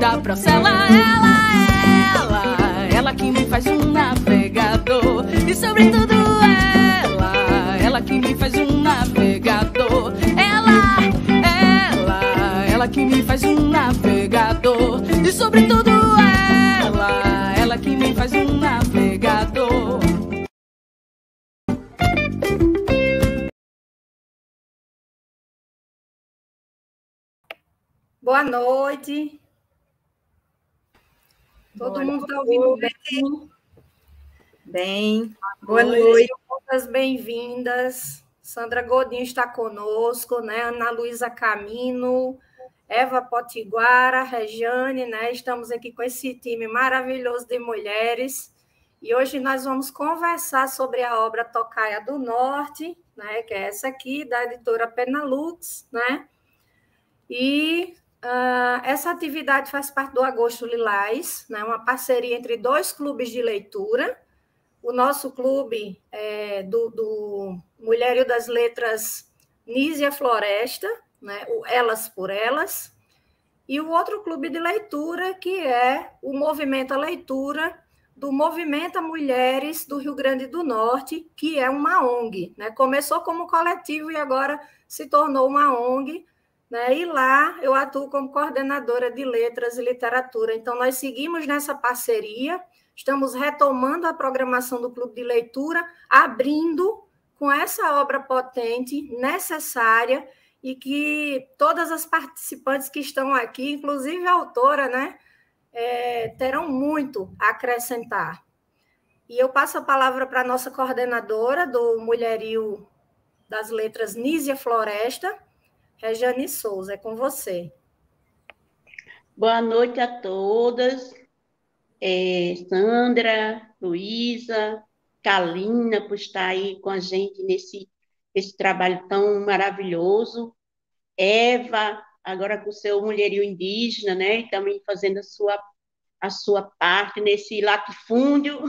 da Procela. Ela que me faz um navegador. E sobretudo ela que me faz um navegador. Ela que me faz um navegador. E sobretudo ela que me faz um navegador. Boa noite. Todo mundo está ouvindo bem? Bem. Boa noite. Todas bem-vindas. Sandra Godinho está conosco, né? Ana Luísa Camino, Eva Potiguara, Regiane, né? Estamos aqui com esse time maravilhoso de mulheres. E hoje nós vamos conversar sobre a obra Tocaia do Norte, né? Que é essa aqui, da editora Penalux, né? E essa atividade faz parte do Agosto Lilás, né? Uma parceria entre 2 clubes de leitura. O nosso clube é do Mulherio das Letras Nísia Floresta, né? O Elas por Elas, e o outro clube de leitura, que é o Movimento à Leitura, do Movimento a Mulheres do Rio Grande do Norte, que é uma ONG, né? Começou como coletivo e agora se tornou uma ONG, né? E lá eu atuo como coordenadora de letras e literatura. Então, nós seguimos nessa parceria, estamos retomando a programação do Clube de Leitura, abrindo com essa obra potente, necessária, e que todas as participantes que estão aqui, inclusive a autora, né, terão muito a acrescentar. E eu passo a palavra para a nossa coordenadora do Mulherio das Letras Nísia Floresta, Regiane Souza, é com você. Boa noite a todas. Sandra, Luísa, Kalina, por estar aí com a gente nesse trabalho tão maravilhoso. Eva, agora com o seu Mulherio Indígena, né? E também fazendo a sua parte nesse latifúndio.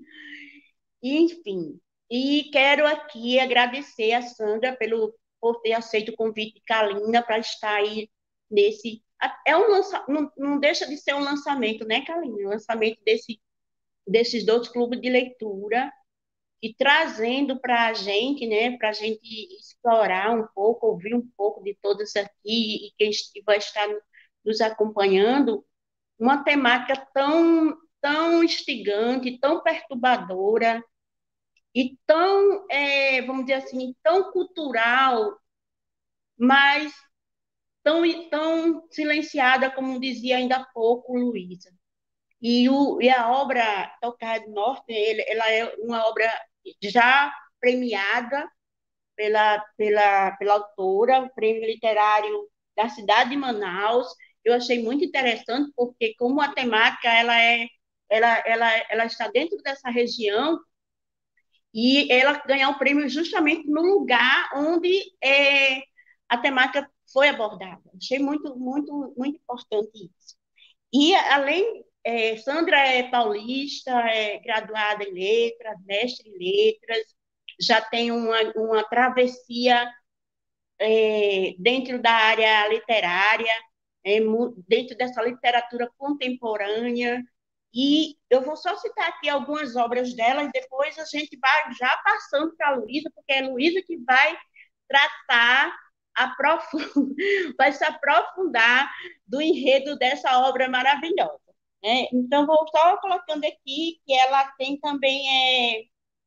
Enfim, e quero aqui agradecer a Sandra por ter aceito o convite de Kalina para estar aí nesse... não deixa de ser um lançamento, né, Kalina? O lançamento desses 2 clubes de leitura e trazendo para a gente, né, para a gente explorar um pouco, ouvir um pouco de todas aqui e quem vai estar nos acompanhando, uma temática tão instigante, tão perturbadora e tão, vamos dizer assim, tão cultural, mas tão silenciada, como dizia ainda há pouco Luísa. E a obra Tocaia do Norte, ela é uma obra já premiada pela autora, o Prêmio Literário da cidade de Manaus. Eu achei muito interessante, porque como a temática ela está dentro dessa região, e ela ganhou o prêmio justamente no lugar onde a temática foi abordada. Achei muito, muito, muito importante isso. E, além, Sandra é paulista, é graduada em letras, mestre em letras, já tem uma travessia dentro da área literária, dentro dessa literatura contemporânea. E eu vou só citar aqui algumas obras dela e depois a gente vai já passando para a Luísa, porque é a Luísa que vai tratar, vai se aprofundar do enredo dessa obra maravilhosa. Né? Então, vou só colocando aqui que ela tem também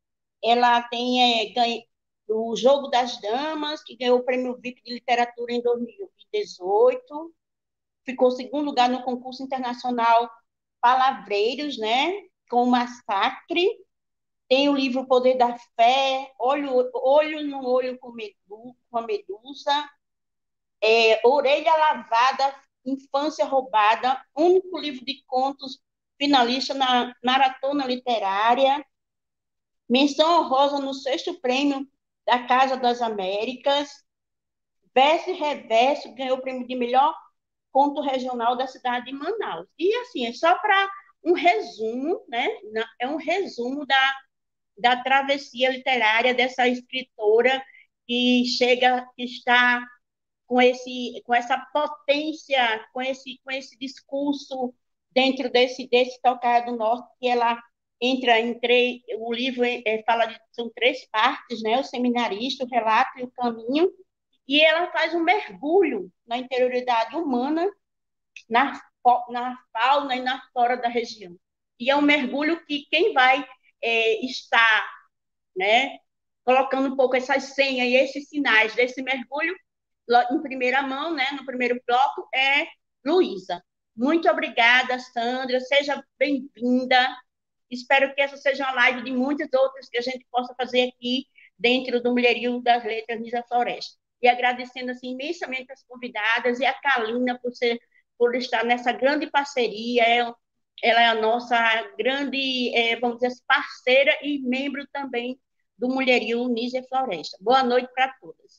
ganho o Jogo das Damas, que ganhou o Prêmio VIP de Literatura em 2018, ficou em 2º lugar no concurso internacional Palavreiros, né, com o Massacre. Tem o livro Poder da Fé, Olho no Olho com a Medusa, Orelha Lavada, Infância Roubada, único livro de contos finalista na Maratona Literária, menção honrosa no 6º prêmio da Casa das Américas, Verso e Reverso, ganhou o prêmio de melhor conto regional da cidade de Manaus. E, assim, é só para um resumo, né? É um resumo da travessia literária dessa escritora que está com essa potência, com esse discurso dentro desse Tocaia do Norte, que ela entra em o livro fala são 3 partes, né? O seminarista, o relato e o caminho, e ela faz um mergulho na interioridade humana, na fauna e na flora da região. E é um mergulho que quem vai estar, né, colocando um pouco essas senhas e esses sinais desse mergulho em primeira mão, né, no primeiro bloco, é Luísa. Muito obrigada, Sandra. Seja bem-vinda. Espero que essa seja uma live de muitas outras que a gente possa fazer aqui dentro do Mulherio das Letras Nízia Floresta. E agradecendo assim, imensamente as convidadas e a Kalina por estar nessa grande parceria. Ela é a nossa grande, vamos dizer, parceira e membro também do Mulherio Nízia Floresta. Boa noite para todas.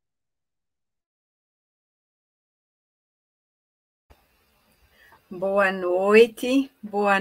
Boa noite,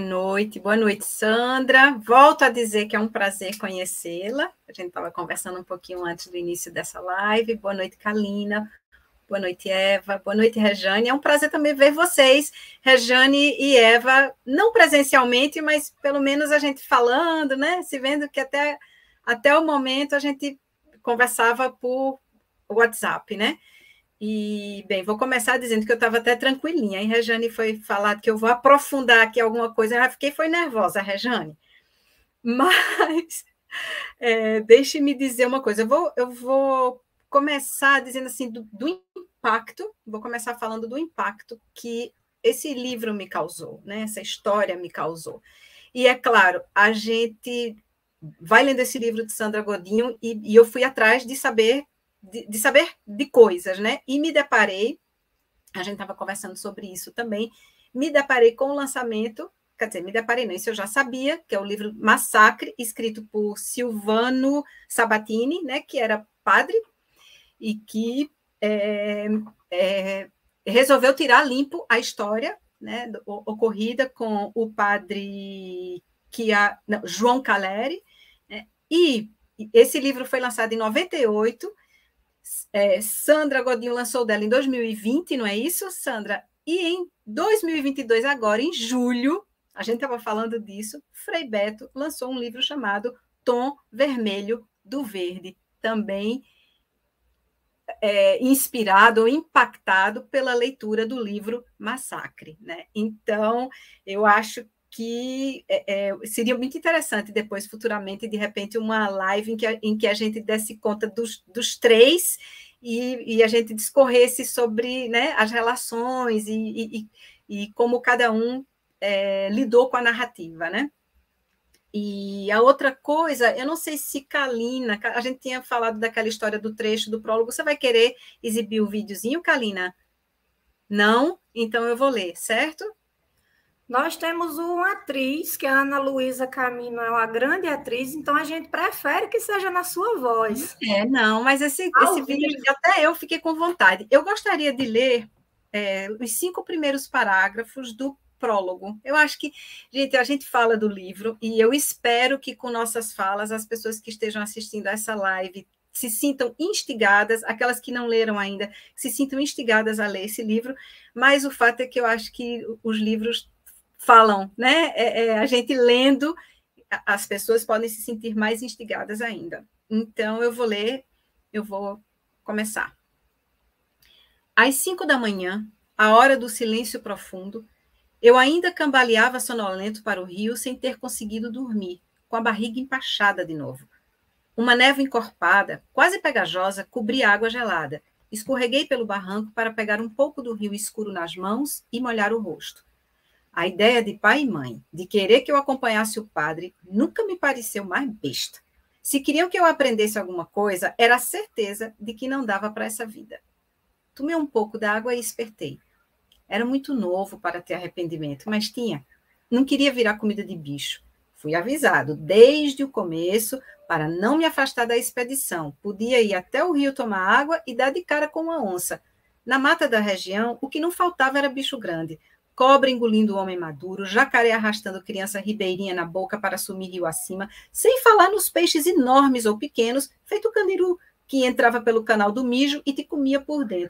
Sandra. Volto a dizer que é um prazer conhecê-la. A gente estava conversando um pouquinho antes do início dessa live. Boa noite, Kalina. Boa noite, Eva. Boa noite, Rejane. É um prazer também ver vocês, Rejane e Eva, não presencialmente, mas pelo menos a gente falando, né? Se vendo que até o momento a gente conversava por WhatsApp, né? E, bem, vou começar dizendo que eu estava até tranquilinha, e Rejane foi falar que eu vou aprofundar aqui alguma coisa, eu já foi nervosa, Rejane. Mas, deixe-me dizer uma coisa, eu vou começar dizendo assim, do impacto, vou começar falando do impacto que esse livro me causou, né? Essa história me causou. E, é claro, a gente vai lendo esse livro de Sandra Godinho, e eu fui atrás de saber de coisas, né? E me deparei, a gente estava conversando sobre isso também, me deparei com o lançamento, quer dizer, me deparei não, isso eu já sabia, que é o livro Massacre, escrito por Silvano Sabatini, né, que era padre, e que resolveu tirar limpo a história, né, ocorrida com o padre João Caleri, né, e esse livro foi lançado em 98, Sandra Godinho lançou dela em 2020, não é isso, Sandra? E em 2022, agora, em julho, a gente estava falando disso, Frei Beto lançou um livro chamado Tom Vermelho do Verde, também inspirado ou impactado pela leitura do livro Massacre, né? Então, eu acho que seria muito interessante depois, futuramente, de repente, uma live em que a gente desse conta dos 3 e a gente discorresse sobre, né, as relações e como cada um lidou com a narrativa, né? E a outra coisa, eu não sei se Kalina, a gente tinha falado daquela história do trecho do prólogo, você vai querer exibir o videozinho, Kalina? Não? Então eu vou ler, certo? Nós temos uma atriz, que é a Ana Luísa Camino, é uma grande atriz, então a gente prefere que seja na sua voz. Não, mas esse vídeo, até eu fiquei com vontade. Eu gostaria de ler os 5 primeiros parágrafos do prólogo. Eu acho que, gente, a gente fala do livro, e eu espero que com nossas falas, as pessoas que estejam assistindo a essa live se sintam instigadas, aquelas que não leram ainda, se sintam instigadas a ler esse livro, mas o fato é que eu acho que os livros falam, né? A gente lendo, as pessoas podem se sentir mais instigadas ainda. Então, eu vou ler, eu vou começar. Às 5 da manhã, a hora do silêncio profundo, eu ainda cambaleava sonolento para o rio sem ter conseguido dormir, com a barriga empachada de novo. Uma névoa encorpada, quase pegajosa, cobria a água gelada. Escorreguei pelo barranco para pegar um pouco do rio escuro nas mãos e molhar o rosto. A ideia de pai e mãe, de querer que eu acompanhasse o padre, nunca me pareceu mais besta. Se queriam que eu aprendesse alguma coisa, era a certeza de que não dava para essa vida. Tomei um pouco d'água e espertei. Era muito novo para ter arrependimento, mas tinha. Não queria virar comida de bicho. Fui avisado desde o começo para não me afastar da expedição. Podia ir até o rio tomar água e dar de cara com uma onça. Na mata da região, o que não faltava era bicho grande. Cobra engolindo o homem maduro, jacaré arrastando criança ribeirinha na boca para sumir rio acima, sem falar nos peixes enormes ou pequenos, feito candiru, que entrava pelo canal do mijo e te comia por dentro.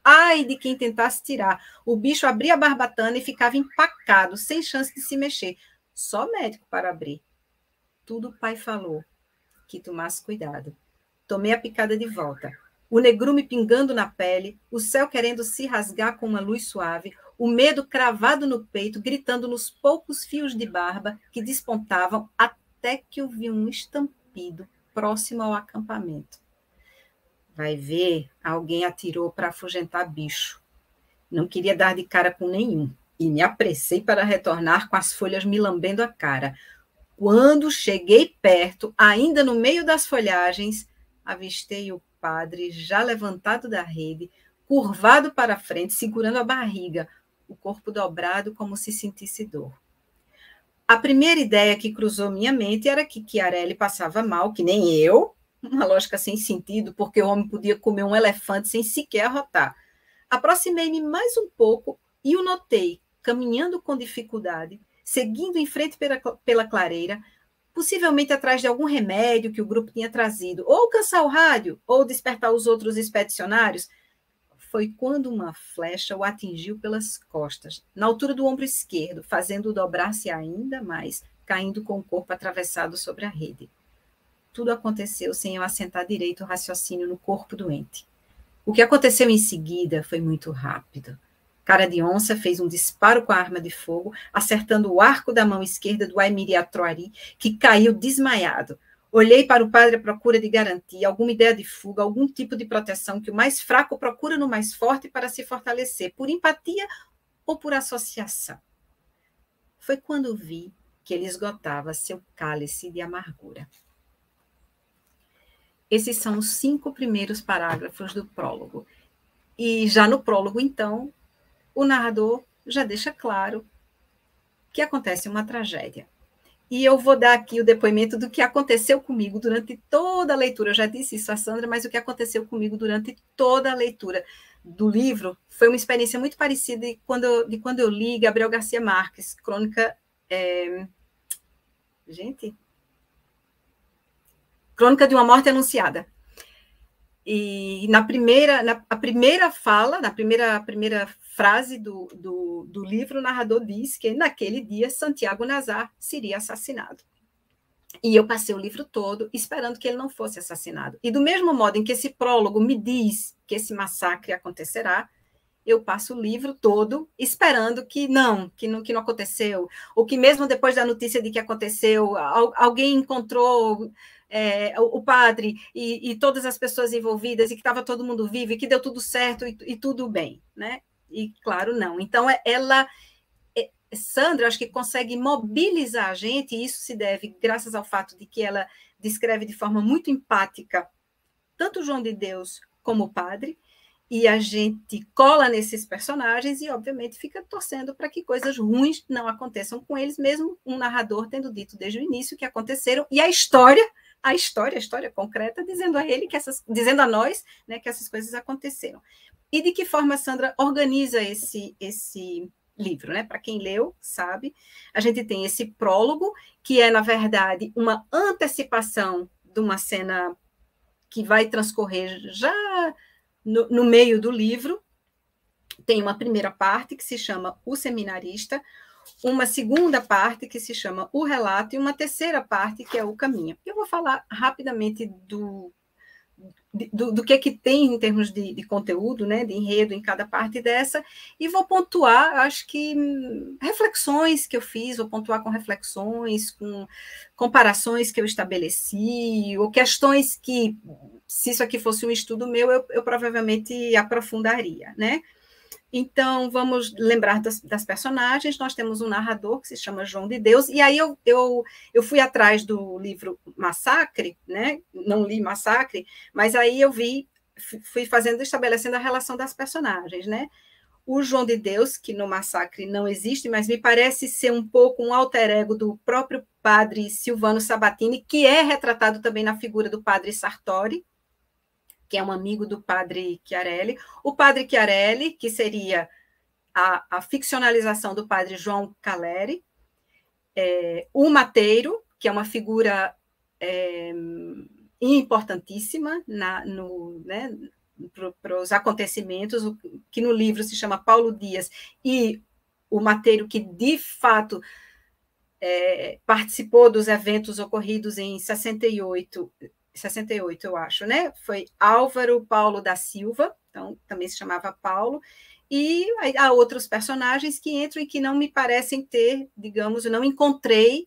Ai de quem tentasse tirar. O bicho abria a barbatana e ficava empacado, sem chance de se mexer. Só médico para abrir. Tudo o pai falou, que tomasse cuidado. Tomei a picada de volta. O negrume pingando na pele, o céu querendo se rasgar com uma luz suave, o medo cravado no peito, gritando nos poucos fios de barba que despontavam até que eu vi um estampido próximo ao acampamento. Vai ver, alguém atirou para afugentar bicho. Não queria dar de cara com nenhum e me apressei para retornar com as folhas me lambendo a cara. Quando cheguei perto, ainda no meio das folhagens, avistei o padre já levantado da rede, curvado para a frente, segurando a barriga, o corpo dobrado como se sentisse dor. A primeira ideia que cruzou minha mente era que Chiarelli passava mal, que nem eu, uma lógica sem sentido, porque o homem podia comer um elefante sem sequer arrotar. Aproximei-me mais um pouco e o notei, caminhando com dificuldade, seguindo em frente pela clareira, possivelmente atrás de algum remédio que o grupo tinha trazido, ou alcançar o rádio, ou despertar os outros expedicionários. Foi quando uma flecha o atingiu pelas costas, na altura do ombro esquerdo, fazendo-o dobrar-se ainda mais, caindo com o corpo atravessado sobre a rede. Tudo aconteceu sem eu assentar direito o raciocínio no corpo doente. O que aconteceu em seguida foi muito rápido. Cara de Onça fez um disparo com a arma de fogo, acertando o arco da mão esquerda do Aimiri Atroari, que caiu desmaiado. Olhei para o padre à procura de garantia, alguma ideia de fuga, algum tipo de proteção que o mais fraco procura no mais forte para se fortalecer, por empatia ou por associação. Foi quando vi que ele esgotava seu cálice de amargura. Esses são os 5 primeiros parágrafos do prólogo. E já no prólogo, então, o narrador já deixa claro que acontece uma tragédia. E eu vou dar aqui o depoimento do que aconteceu comigo durante toda a leitura. Eu já disse isso a Sandra, mas o que aconteceu comigo durante toda a leitura do livro foi uma experiência muito parecida de quando eu li Gabriel Garcia Marques, Crônica de uma Morte Anunciada. E a primeira frase do livro, o narrador diz que naquele dia Santiago Nazar seria assassinado. E eu passei o livro todo esperando que ele não fosse assassinado. E do mesmo modo em que esse prólogo me diz que esse massacre acontecerá, eu passo o livro todo esperando que não aconteceu, ou que mesmo depois da notícia de que aconteceu, alguém encontrou o padre e todas as pessoas envolvidas, e que estava todo mundo vivo, e que deu tudo certo e tudo bem, né? E, claro, não. Então, Sandra, acho que consegue mobilizar a gente, e isso se deve graças ao fato de que ela descreve de forma muito empática tanto João de Deus como o padre, e a gente cola nesses personagens e, obviamente, fica torcendo para que coisas ruins não aconteçam com eles, mesmo um narrador tendo dito desde o início que aconteceram, e a história concreta, dizendo a nós, né, que essas coisas aconteceram. E de que forma a Sandra organiza esse livro, né? Para quem leu, sabe, a gente tem esse prólogo, que é, na verdade, uma antecipação de uma cena que vai transcorrer já no meio do livro. Tem uma primeira parte que se chama O Seminarista, uma segunda parte que se chama O Relato e uma terceira parte que é O Caminho. Eu vou falar rapidamente do que tem em termos de conteúdo, né, de enredo em cada parte dessa, e vou pontuar, acho que, reflexões que eu fiz, vou pontuar com reflexões, com comparações que eu estabeleci, ou questões que, se isso aqui fosse um estudo meu, eu provavelmente aprofundaria, né? Então, vamos lembrar das personagens. Nós temos um narrador que se chama João de Deus, e aí eu fui atrás do livro Massacre, né? Não li Massacre, mas aí eu fui estabelecendo a relação das personagens, né? O João de Deus, que no Massacre não existe, mas me parece ser um pouco um alter ego do próprio padre Silvano Sabatini, que é retratado também na figura do padre Sartori, que é um amigo do padre Chiarelli. O padre Chiarelli, que seria a ficcionalização do padre João Caleri. O Mateiro, que é uma figura importantíssima para os acontecimentos, que no livro se chama Paulo Dias, e o mateiro que, de fato, participou dos eventos ocorridos em 68, eu acho, né? Foi Álvaro Paulo da Silva, então também se chamava Paulo, e há outros personagens que entram e que não me parecem ter, digamos, eu não encontrei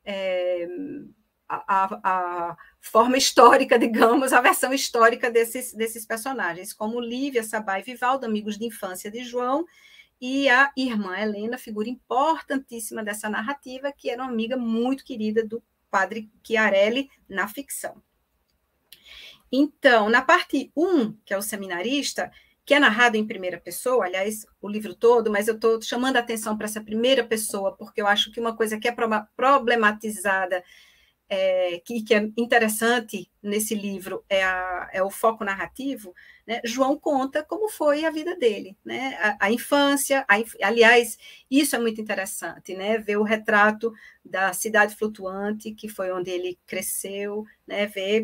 a forma histórica, digamos, a versão histórica desses personagens, como Lívia, Sabá e Vivaldo, amigos de infância de João, e a irmã Helena, figura importantíssima dessa narrativa, que era uma amiga muito querida do padre Chiarelli na ficção. Então, na parte 1, que é o seminarista, que é narrado em primeira pessoa, aliás, o livro todo, mas eu estou chamando a atenção para essa primeira pessoa, porque eu acho que uma coisa que é problematizada, que é interessante nesse livro, é o foco narrativo, né? João conta como foi a vida dele, né? A infância, aliás, isso é muito interessante, né? Ver o retrato da cidade flutuante, que foi onde ele cresceu, né? Ver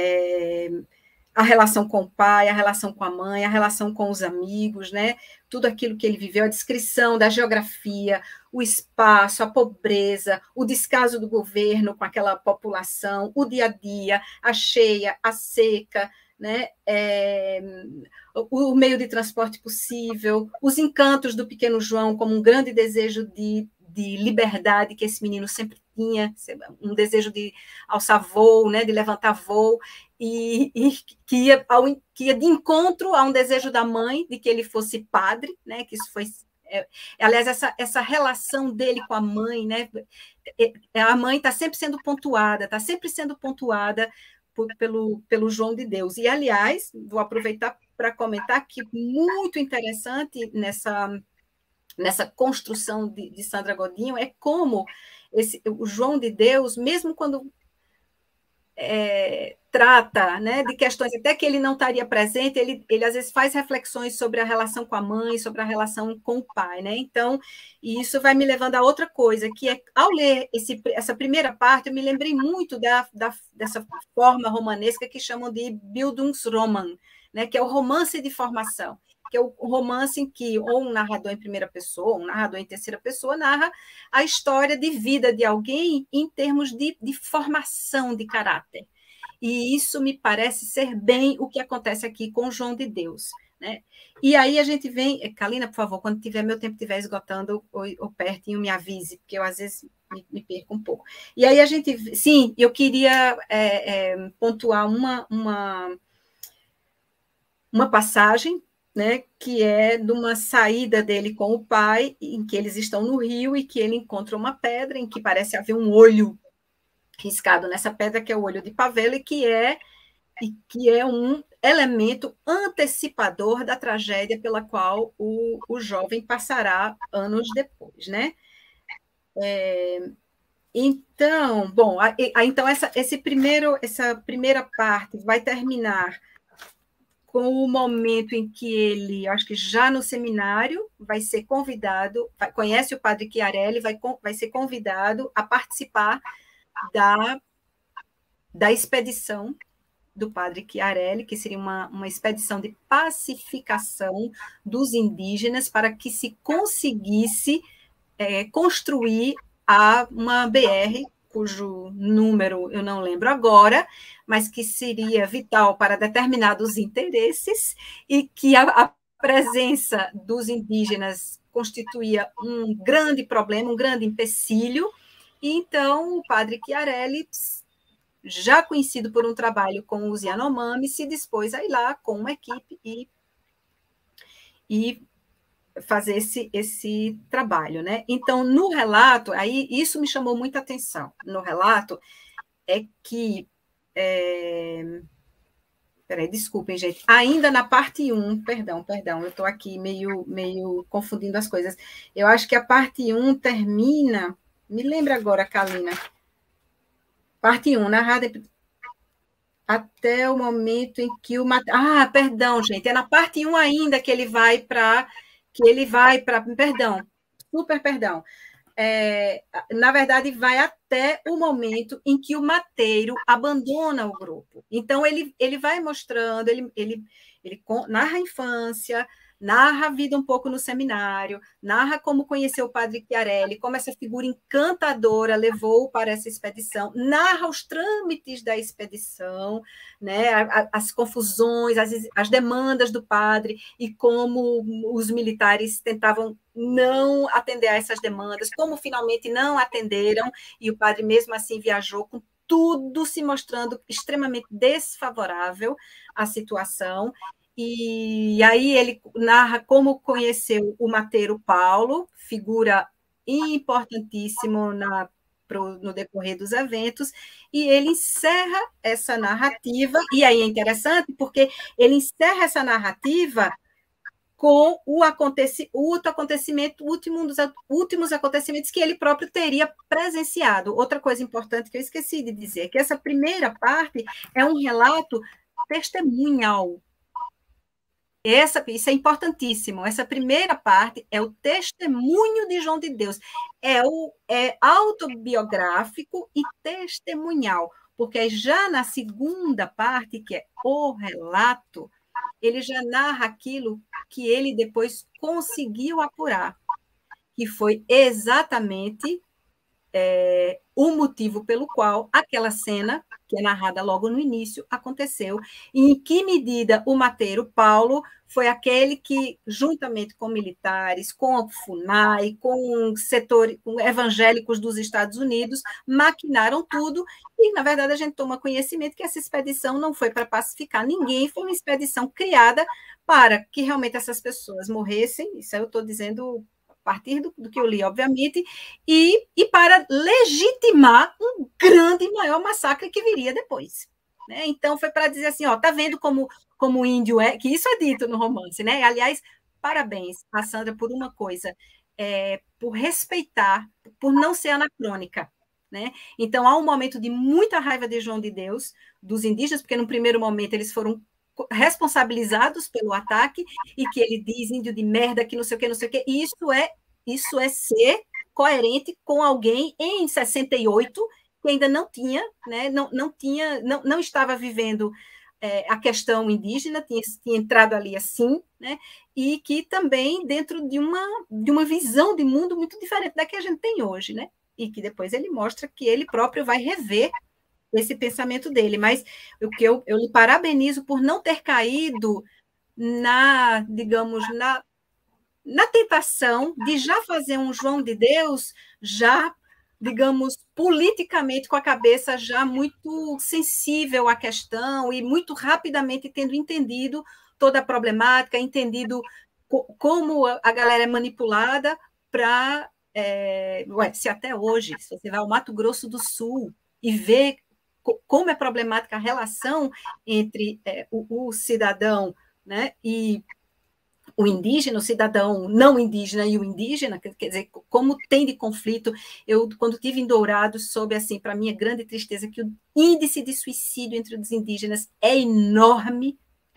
a relação com o pai, a relação com a mãe, a relação com os amigos, né? Tudo aquilo que ele viveu, a descrição da geografia, o espaço, a pobreza, o descaso do governo com aquela população, o dia a dia, a cheia, a seca, né? O meio de transporte possível, os encantos do pequeno João como um grande desejo de liberdade que esse menino sempre tinha, um desejo de alçar voo, né, de levantar voo, e que ia de encontro a um desejo da mãe de que ele fosse padre, né, que isso foi... aliás, essa relação dele com a mãe, né, a mãe está sempre sendo pontuada pelo João de Deus. E, aliás, vou aproveitar para comentar que muito interessante nessa construção de Sandra Godinho é como o João de Deus, mesmo quando trata, né, de questões até que ele não estaria presente, ele às vezes faz reflexões sobre a relação com a mãe, sobre a relação com o pai, né? Então, e isso vai me levando a outra coisa, que é, ao ler essa primeira parte, eu me lembrei muito dessa forma romanesca que chamam de Bildungsroman, né, que é o romance de formação, que é o romance em que ou um narrador em primeira pessoa, ou um narrador em terceira pessoa, narra a história de vida de alguém em termos de formação de caráter. E isso me parece ser bem o que acontece aqui com João de Deus, né? E aí a gente vem... Kalina, por favor, quando meu tempo estiver esgotando, ou pertinho, me avise, porque eu, às vezes, me perco um pouco. E aí a gente... Sim, eu queria pontuar uma passagem, né, que é de uma saída dele com o pai, em que eles estão no rio e que ele encontra uma pedra em que parece haver um olho riscado nessa pedra, que é o olho de Pavelo, e que é um elemento antecipador da tragédia pela qual o jovem passará anos depois, né? Então, bom, então essa primeira parte vai terminar com o momento em que ele, acho que já no seminário, vai ser convidado, conhece o padre Chiarelli, vai ser convidado a participar da expedição do padre Chiarelli, que seria uma expedição de pacificação dos indígenas para que se conseguisse construir uma BR, cujo número eu não lembro agora, mas que seria vital para determinados interesses e que a presença dos indígenas constituía um grande problema, um grande empecilho. E então o padre Chiarelli, já conhecido por um trabalho com os Yanomami, se dispôs a ir lá com uma equipe e fazer esse trabalho, né? Então, no relato, aí isso me chamou muita atenção. No relato é que... Peraí, desculpem, gente. Ainda na parte 1, perdão, eu estou aqui meio confundindo as coisas. Eu acho que a parte 1 termina... Me lembra agora, Kalina. Parte 1, narrada até o momento em que o... perdão, gente. É na parte 1 ainda que ele vai para... Perdão, super perdão. Na verdade, vai até o momento em que o mateiro abandona o grupo. Então, ele vai mostrando, ele narra a infância, narra a vida um pouco no seminário, narra como conheceu o padre Chiarelli, como essa figura encantadora levou para essa expedição, narra os trâmites da expedição, né, as confusões, as demandas do padre e como os militares tentavam não atender a essas demandas, como finalmente não atenderam, e o padre mesmo assim viajou com tudo se mostrando extremamente desfavorável à situação. E aí ele narra como conheceu o mateiro Paulo, figura importantíssima no decorrer dos eventos, e ele encerra essa narrativa, e aí é interessante porque ele encerra essa narrativa com outro acontecimento, um dos últimos acontecimentos que ele próprio teria presenciado. Outra coisa importante que eu esqueci de dizer, que essa primeira parte é um relato testemunhal. Isso é importantíssimo. Essa primeira parte é o testemunho de João de Deus. É autobiográfico e testemunhal, porque já na segunda parte, que é o relato, ele já narra aquilo que ele depois conseguiu apurar, que foi exatamente o motivo pelo qual aquela cena, que é narrada logo no início, aconteceu, e em que medida o mateiro Paulo foi aquele que, juntamente com militares, com a FUNAI, com evangélicos dos Estados Unidos, maquinaram tudo, e, na verdade, a gente toma conhecimento que essa expedição não foi para pacificar ninguém, foi uma expedição criada para que realmente essas pessoas morressem, isso eu estou dizendo a partir do que eu li, obviamente, e para legitimar um grande e maior massacre que viria depois. Né? Então, foi para dizer assim, tá vendo como o índio é, que isso é dito no romance, né? Aliás, parabéns a Sandra por uma coisa, por respeitar, por não ser anacrônica. Né? Então, há um momento de muita raiva de João de Deus, dos indígenas, porque no primeiro momento eles foram responsabilizados pelo ataque, e que ele diz índio de merda, que não sei o que, e isso é ser coerente com alguém em 68, que ainda não tinha, né, não estava vivendo a questão indígena, tinha entrado ali assim, né, e que também dentro de uma visão de mundo muito diferente da que a gente tem hoje, né, e que depois ele mostra que ele próprio vai rever esse pensamento dele, mas o que eu lhe parabenizo por não ter caído digamos, na tentação de já fazer um João de Deus, já, digamos, politicamente com a cabeça já muito sensível à questão e muito rapidamente tendo entendido toda a problemática, entendido como a galera é manipulada para... se até hoje, se você vai ao Mato Grosso do Sul e vê como é problemática a relação entre o cidadão, né, e o indígena, o cidadão não indígena e o indígena, quer dizer, como tem de conflito. Eu, quando estive em Dourados, soube, assim, para minha grande tristeza, que o índice de suicídio entre os indígenas é enorme,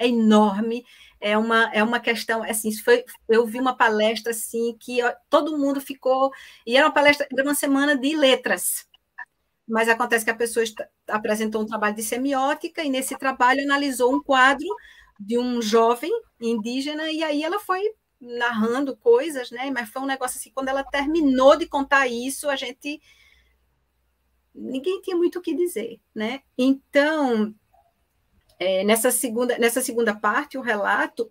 é uma questão, assim, eu vi uma palestra, assim, que todo mundo ficou, e era uma semana de letras, mas acontece que a pessoa apresentou um trabalho de semiótica, e nesse trabalho analisou um quadro de um jovem indígena, e aí ela foi narrando coisas, né? Mas foi um negócio assim, quando ela terminou de contar isso, ninguém tinha muito o que dizer, né? Então, nessa segunda parte, o relato,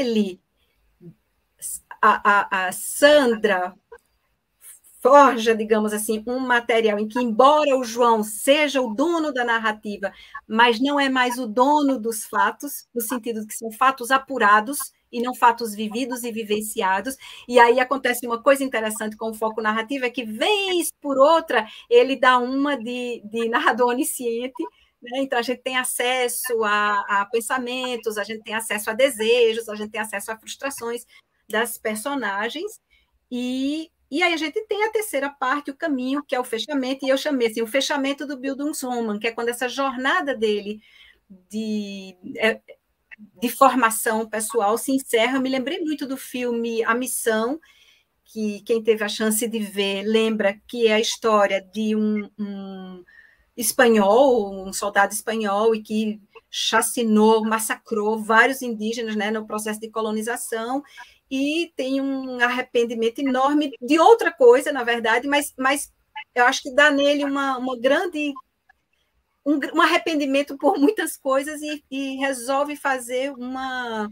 a Sandra forja, digamos assim, um material em que, embora o João seja o dono da narrativa, mas não é mais o dono dos fatos, no sentido de que são fatos apurados e não fatos vividos e vivenciados. E aí acontece uma coisa interessante com o foco narrativo, é que, vez por outra, ele dá uma de narrador onisciente, né? Então, a gente tem acesso a pensamentos, a gente tem acesso a desejos, a gente tem acesso a frustrações das personagens, e aí a gente tem a terceira parte, o caminho, que é o fechamento, e eu chamei assim, o fechamento do Bildungsroman, que é quando essa jornada dele de formação pessoal se encerra. Eu me lembrei muito do filme A Missão, que quem teve a chance de ver lembra que é a história de um espanhol, um soldado espanhol, e que chacinou, massacrou vários indígenas, né, no processo de colonização, e tem um arrependimento enorme de outra coisa, na verdade, mas eu acho que dá nele uma grande... um arrependimento por muitas coisas e resolve fazer uma...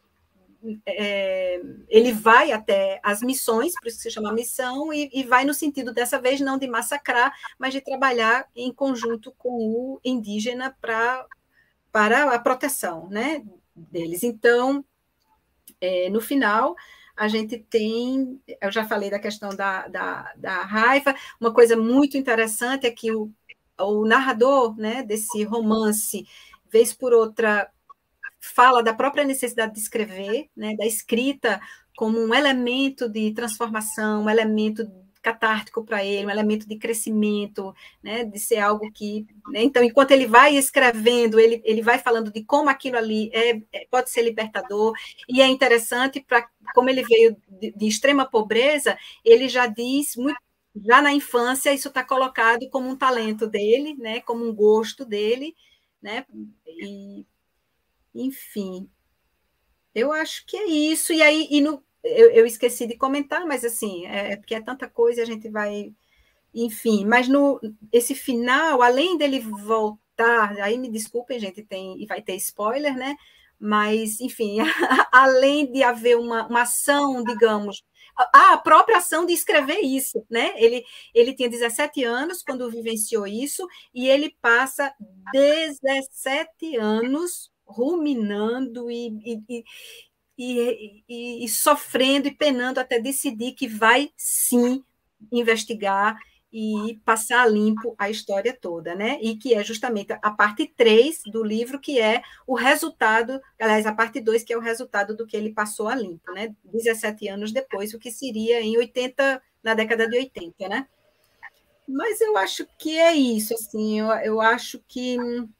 ele vai até as missões, por isso que se chama missão, e vai no sentido, dessa vez, não de massacrar, mas de trabalhar em conjunto com o indígena para a proteção, né, deles. Então, no final, a gente tem... Eu já falei da questão da raiva. Uma coisa muito interessante é que o narrador, né, desse romance, vez por outra, fala da própria necessidade de escrever, né, da escrita como um elemento de transformação, um elemento catártico para ele, um elemento de crescimento, né, de ser algo que... né, então, enquanto ele vai escrevendo, ele vai falando de como aquilo ali pode ser libertador, e é interessante, como ele veio de extrema pobreza, ele já diz, já na infância, isso está colocado como um talento dele, né, como um gosto dele, né, e, enfim, eu acho que é isso. E aí, eu esqueci de comentar, mas assim, porque é tanta coisa, a gente vai... Enfim, mas esse final, além dele voltar, aí me desculpem, gente, e vai ter spoiler, né? Mas, enfim, além de haver uma ação, digamos, a própria ação de escrever isso, né? Ele tinha 17 anos quando vivenciou isso, e ele passa 17 anos ruminando e sofrendo e penando até decidir que vai, sim, investigar e passar a limpo a história toda, né? E que é justamente a parte 3 do livro, que é o resultado, aliás, a parte 2, que é o resultado do que ele passou a limpo, né? 17 anos depois, o que seria na década de 80, né? Mas eu acho que é isso, assim, eu acho que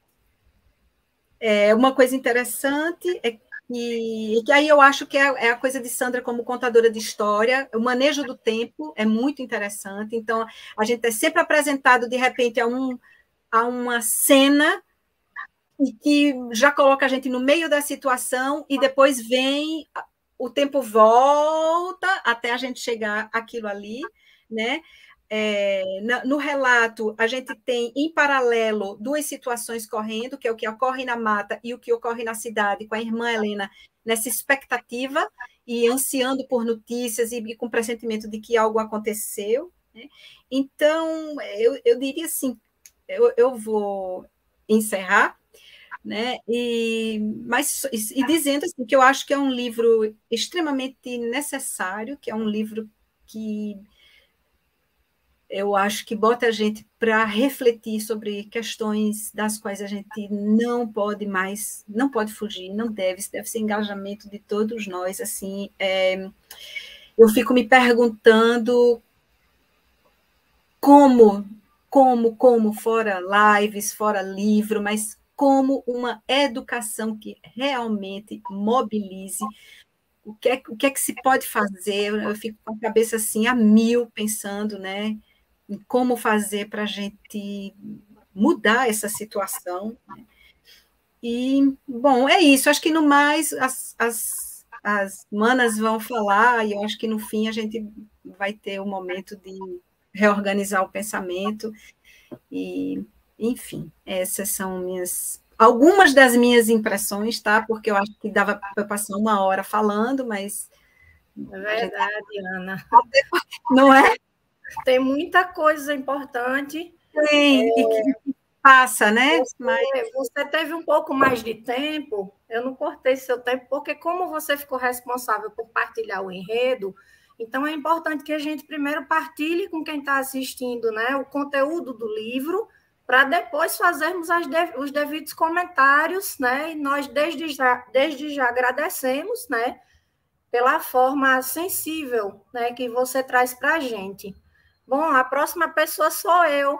uma coisa interessante que aí eu acho que é a coisa de Sandra como contadora de história. O manejo do tempo é muito interessante. Então, a gente é sempre apresentado, de repente, a uma cena e que já coloca a gente no meio da situação, e depois o tempo volta até a gente chegar àquilo ali, né? No relato, a gente tem, em paralelo, 2 situações correndo, que é o que ocorre na mata e o que ocorre na cidade, com a irmã Helena nessa expectativa e ansiando por notícias e com pressentimento de que algo aconteceu, né? Então, eu diria assim, eu vou encerrar, né? E dizendo assim, que eu acho que é um livro extremamente necessário, que é um livro que eu acho que bota a gente para refletir sobre questões das quais a gente não pode fugir, não deve ser engajamento de todos nós. Assim, eu fico me perguntando como, fora lives, fora livro, mas como uma educação que realmente mobilize. O que é que se pode fazer? Eu fico com a cabeça assim a mil, pensando, né, em como fazer para a gente mudar essa situação. Né? E, bom, é isso. Acho que, no mais, as manas vão falar, e eu acho que, no fim, a gente vai ter um momento de reorganizar o pensamento. E, enfim, essas são algumas das minhas impressões, tá? Porque eu acho que dava para passar 1 hora falando, mas... É verdade, Ana. Não é? Tem muita coisa importante. Tem, e que passa, né? Você teve um pouco mais de tempo, eu não cortei seu tempo, porque como você ficou responsável por partilhar o enredo, então é importante que a gente primeiro partilhe com quem está assistindo, né, o conteúdo do livro, para depois fazermos os devidos comentários, né? E nós desde já agradecemos, né, pela forma sensível, né, que você traz para a gente. Bom, a próxima pessoa sou eu.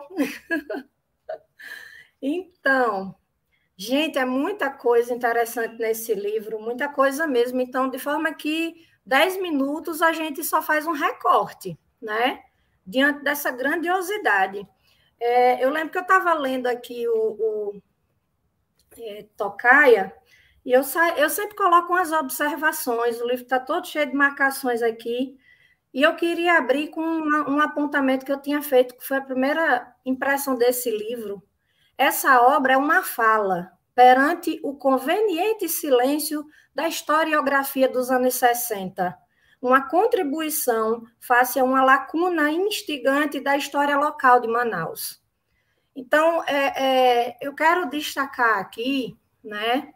Então, gente, é muita coisa interessante nesse livro, muita coisa mesmo. Então, de forma que 10 minutos a gente só faz um recorte, né? Diante dessa grandiosidade. Eu lembro que eu estava lendo aqui Tocaia, e eu sempre coloco umas observações, o livro está todo cheio de marcações aqui, e eu queria abrir com um apontamento que eu tinha feito, que foi a primeira impressão desse livro. Essa obra é uma fala perante o conveniente silêncio da historiografia dos anos 60, uma contribuição face a uma lacuna instigante da história local de Manaus. Então, eu quero destacar aqui, né,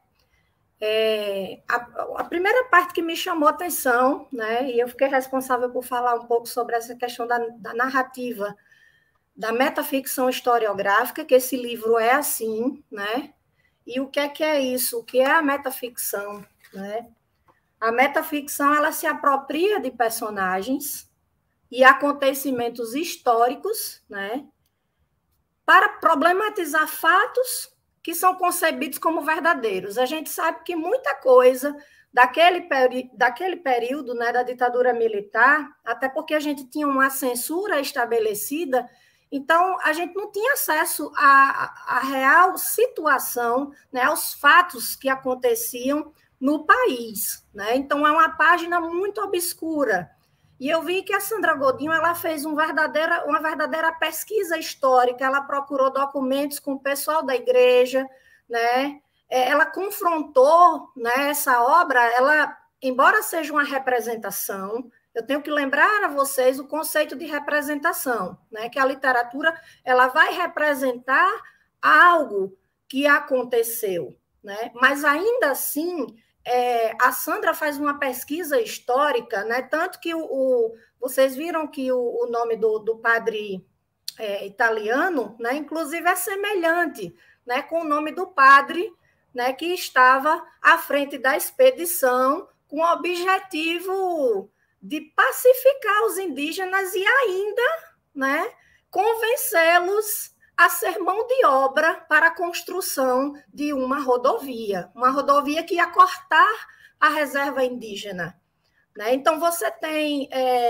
a primeira parte que me chamou a atenção, né, e eu fiquei responsável por falar um pouco sobre essa questão da narrativa, da metaficção historiográfica, que esse livro é assim, né, e o que é isso? O que é a metaficção, né? A metaficção, ela se apropria de personagens e acontecimentos históricos, né, para problematizar fatos que são concebidos como verdadeiros. A gente sabe que muita coisa daquele período, né, da ditadura militar, até porque a gente tinha uma censura estabelecida, então a gente não tinha acesso à real situação, né, aos fatos que aconteciam no país, né? Então é uma página muito obscura. E eu vi que a Sandra Godinho ela fez uma verdadeira pesquisa histórica, ela procurou documentos com o pessoal da igreja, né? Ela confrontou, né, essa obra, ela, embora seja uma representação, eu tenho que lembrar a vocês o conceito de representação, né? Que a literatura ela vai representar algo que aconteceu, né? Mas ainda assim a Sandra faz uma pesquisa histórica, né? Tanto que vocês viram que o nome do padre italiano, né? Inclusive é semelhante, né? Com o nome do padre, né? Que estava à frente da expedição com o objetivo de pacificar os indígenas e ainda, né? Convencê-los a ser mão de obra para a construção de uma rodovia que ia cortar a reserva indígena, né? Então, você tem...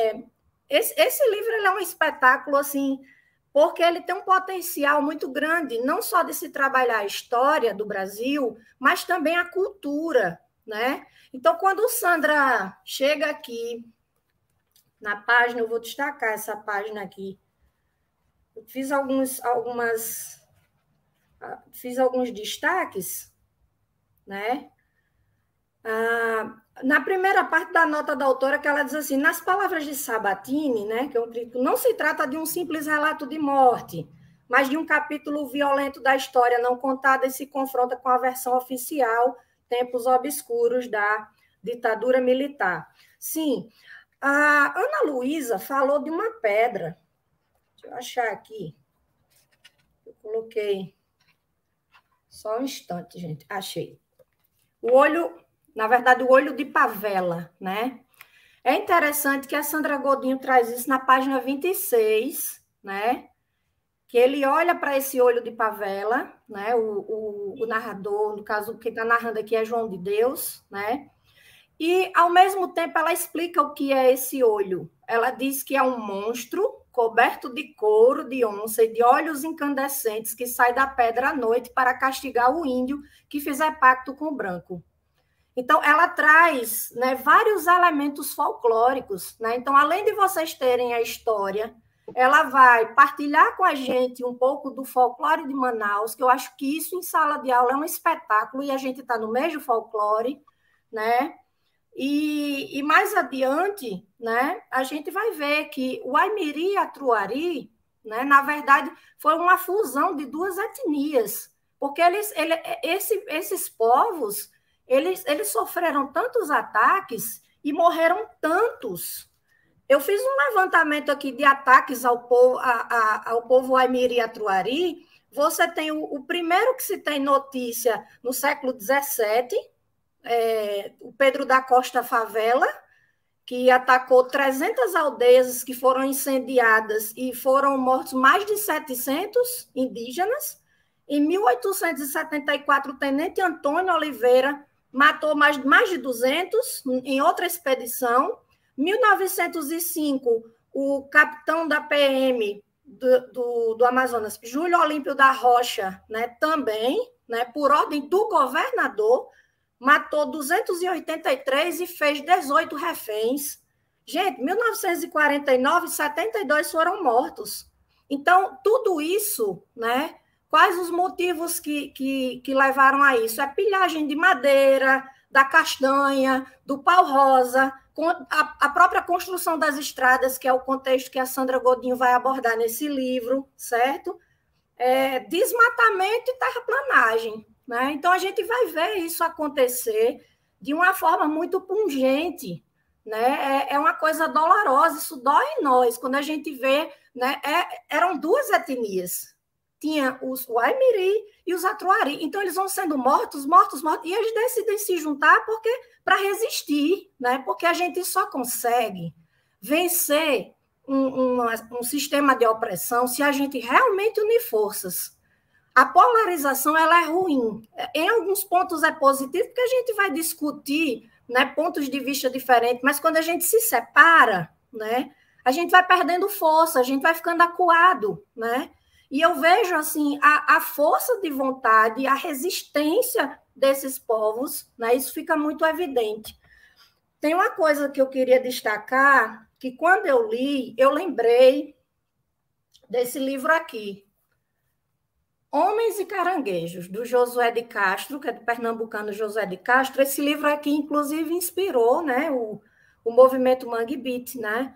esse livro ele é um espetáculo, assim, porque ele tem um potencial muito grande, não só de se trabalhar a história do Brasil, mas também a cultura, né? Então, quando Sandra chega aqui na página, eu vou destacar essa página aqui, eu fiz alguns destaques, né? Na primeira parte da nota da autora, que ela diz assim, nas palavras de Sabatini, né, que eu clico, não se trata de um simples relato de morte, mas de um capítulo violento da história não contada e se confronta com a versão oficial, tempos obscuros da ditadura militar. Sim, a Ana Luísa falou de uma pedra. Deixa eu achar aqui. Eu coloquei. Só um instante, gente. Achei. O olho de pavela, né? É interessante que a Sandra Godinho traz isso na página 26, né? Que ele olha para esse olho de pavela, né? O narrador, no caso, quem está narrando aqui é João de Deus, né? E, ao mesmo tempo, ela explica o que é esse olho. Ela diz que é um monstro coberto de couro, de onça e de olhos incandescentes que sai da pedra à noite para castigar o índio que fizer pacto com o branco. Então, ela traz, né, vários elementos folclóricos, né? Então, além de vocês terem a história, ela vai partilhar com a gente um pouco do folclore de Manaus, que eu acho que isso em sala de aula é um espetáculo e a gente está no meio do folclore, né? E mais adiante, né, a gente vai ver que o Aimiri e a Truari, né, na verdade, foi uma fusão de duas etnias, porque esses povos eles sofreram tantos ataques e morreram tantos. Eu fiz um levantamento aqui de ataques ao povo Aimiri e a Truari. Você tem o primeiro que se tem notícia no século XVII, o Pedro da Costa Favela, que atacou 300 aldeias que foram incendiadas e foram mortos mais de 700 indígenas. Em 1874, o tenente Antônio Oliveira matou mais de 200 em outra expedição. Em 1905, o capitão da PM do Amazonas, Júlio Olímpio da Rocha, né, também, né, por ordem do governador, matou 283 e fez 18 reféns. Gente, 1949, 72 foram mortos. Então, tudo isso, né? Quais os motivos que levaram a isso? É pilhagem de madeira, da castanha, do pau-rosa, a própria construção das estradas, que é o contexto que a Sandra Godinho vai abordar nesse livro, certo? Desmatamento e terraplanagem, né? Então, a gente vai ver isso acontecer de uma forma muito pungente, né? É uma coisa dolorosa, isso dói em nós, quando a gente vê, né? Eram duas etnias, tinha o Aimiri e os Atruari, então eles vão sendo mortos, e eles decidem se juntar para resistir, né? Porque a gente só consegue vencer um sistema de opressão se a gente realmente unir forças. A polarização ela é ruim, em alguns pontos é positivo, porque a gente vai discutir, né, pontos de vista diferentes, mas quando a gente se separa, né, a gente vai perdendo força, a gente vai ficando acuado, né? E eu vejo assim a força de vontade, a resistência desses povos, né, isso fica muito evidente. Tem uma coisa que eu queria destacar, que quando eu li, eu lembrei desse livro aqui, Homens e Caranguejos, do Josué de Castro, que é do pernambucano Josué de Castro. Esse livro aqui, inclusive, inspirou, né, o movimento Mangue Beat, né?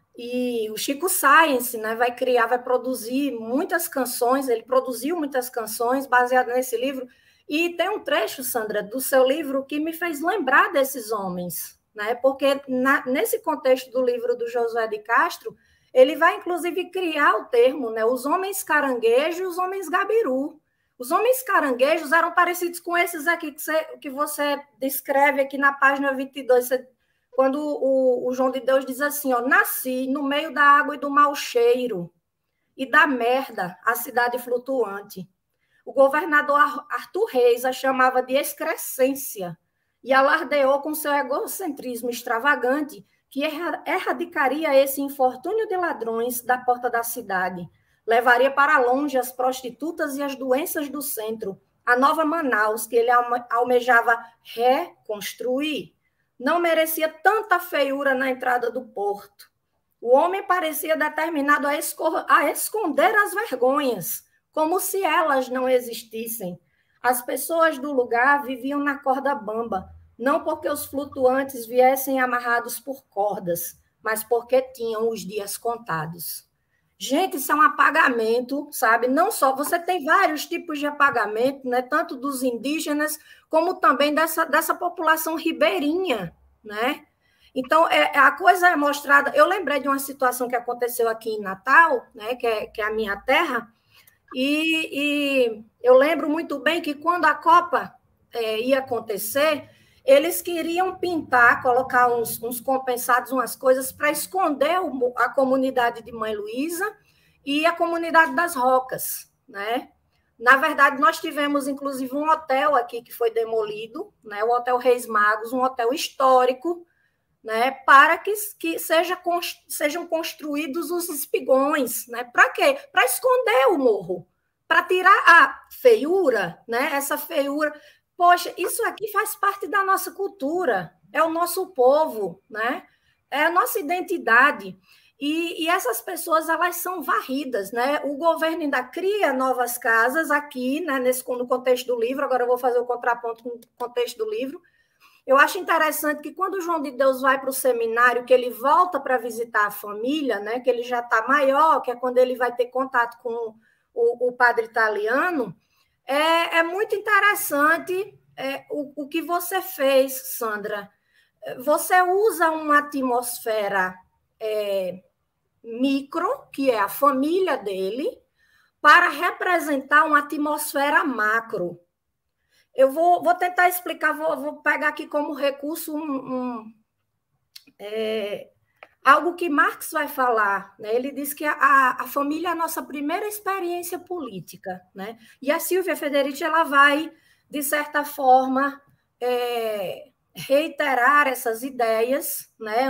E o Chico Science, né, vai produzir muitas canções, ele produziu muitas canções baseadas nesse livro. E tem um trecho, Sandra, do seu livro que me fez lembrar desses homens, né? Porque nesse contexto do livro do Josué de Castro, ele vai, inclusive, criar o termo, né? Os homens caranguejos e os homens gabiru. Os homens caranguejos eram parecidos com esses aqui que você descreve aqui na página 22, quando o João de Deus diz assim, ó, nasci no meio da água e do mau cheiro e da merda, a cidade flutuante. O governador Arthur Reis a chamava de excrescência e alardeou com seu egocentrismo extravagante que erradicaria esse infortúnio de ladrões da porta da cidade, levaria para longe as prostitutas e as doenças do centro, a nova Manaus, que ele almejava reconstruir. Não merecia tanta feiura na entrada do porto. O homem parecia determinado a esconder as vergonhas, como se elas não existissem. As pessoas do lugar viviam na corda bamba, não porque os flutuantes viessem amarrados por cordas, mas porque tinham os dias contados. Gente, isso é um apagamento, sabe? Não só, você tem vários tipos de apagamento, né? Tanto dos indígenas, como também dessa população ribeirinha, né? Então, a coisa é mostrada... Eu lembrei de uma situação que aconteceu aqui em Natal, né? Que é a minha terra, e eu lembro muito bem que quando a Copa ia acontecer, eles queriam pintar, colocar uns compensados, umas coisas para esconder a comunidade de Mãe Luísa e a comunidade das Rocas, né? Na verdade, nós tivemos, inclusive, um hotel aqui que foi demolido, né? O Hotel Reis Magos, um hotel histórico, né? Para que sejam construídos os espigões, né? Para quê? Para esconder o morro, para tirar a feiura, né? Essa feiura... Poxa, isso aqui faz parte da nossa cultura, é o nosso povo, né? É a nossa identidade. E essas pessoas, elas são varridas, né? O governo ainda cria novas casas aqui, né? No contexto do livro, agora eu vou fazer o contraponto com o contexto do livro. Eu acho interessante que quando o João de Deus vai para o seminário, que ele volta para visitar a família, né? Que ele já está maior, que é quando ele vai ter contato com o padre italiano, é muito interessante o que você fez, Sandra. Você usa uma atmosfera micro, que é a família dele, para representar uma atmosfera macro. Eu vou tentar explicar, vou pegar aqui como recurso algo que Marx vai falar, né? Ele diz que a família é a nossa primeira experiência política, né? E a Silvia Federici, ela vai, de certa forma, reiterar essas ideias, né?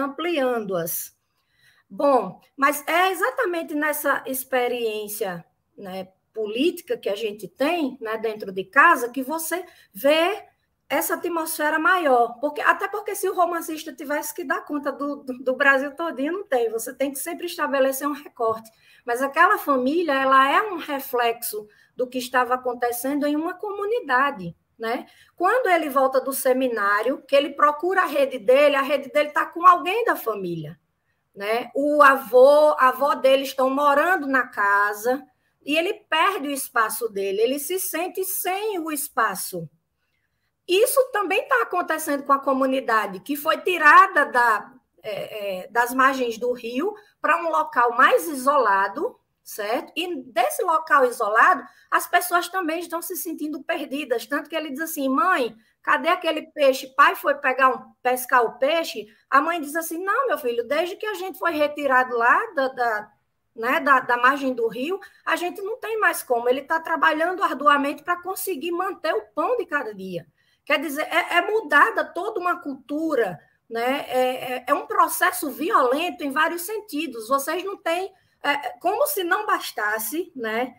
Ampliando-as. Bom, mas é exatamente nessa experiência, né, política que a gente tem, né, dentro de casa, que você vê essa atmosfera maior. Até porque se o romancista tivesse que dar conta do Brasil todinho, não tem. Você tem que sempre estabelecer um recorte. Mas aquela família, ela é um reflexo do que estava acontecendo em uma comunidade, né? Quando ele volta do seminário, que ele procura a rede dele está com alguém da família, né? A avó dele estão morando na casa e ele perde o espaço dele, ele se sente sem o espaço. Isso também está acontecendo com a comunidade, que foi tirada das margens do rio para um local mais isolado, certo? E desse local isolado, as pessoas também estão se sentindo perdidas, tanto que ele diz assim, mãe, cadê aquele peixe? Pai foi pescar o peixe, a mãe diz assim, não, meu filho, desde que a gente foi retirado lá da margem do rio, a gente não tem mais como, ele está trabalhando arduamente para conseguir manter o pão de cada dia. Quer dizer, é mudada toda uma cultura, né? É um processo violento em vários sentidos. Vocês não têm... como se não bastasse, né?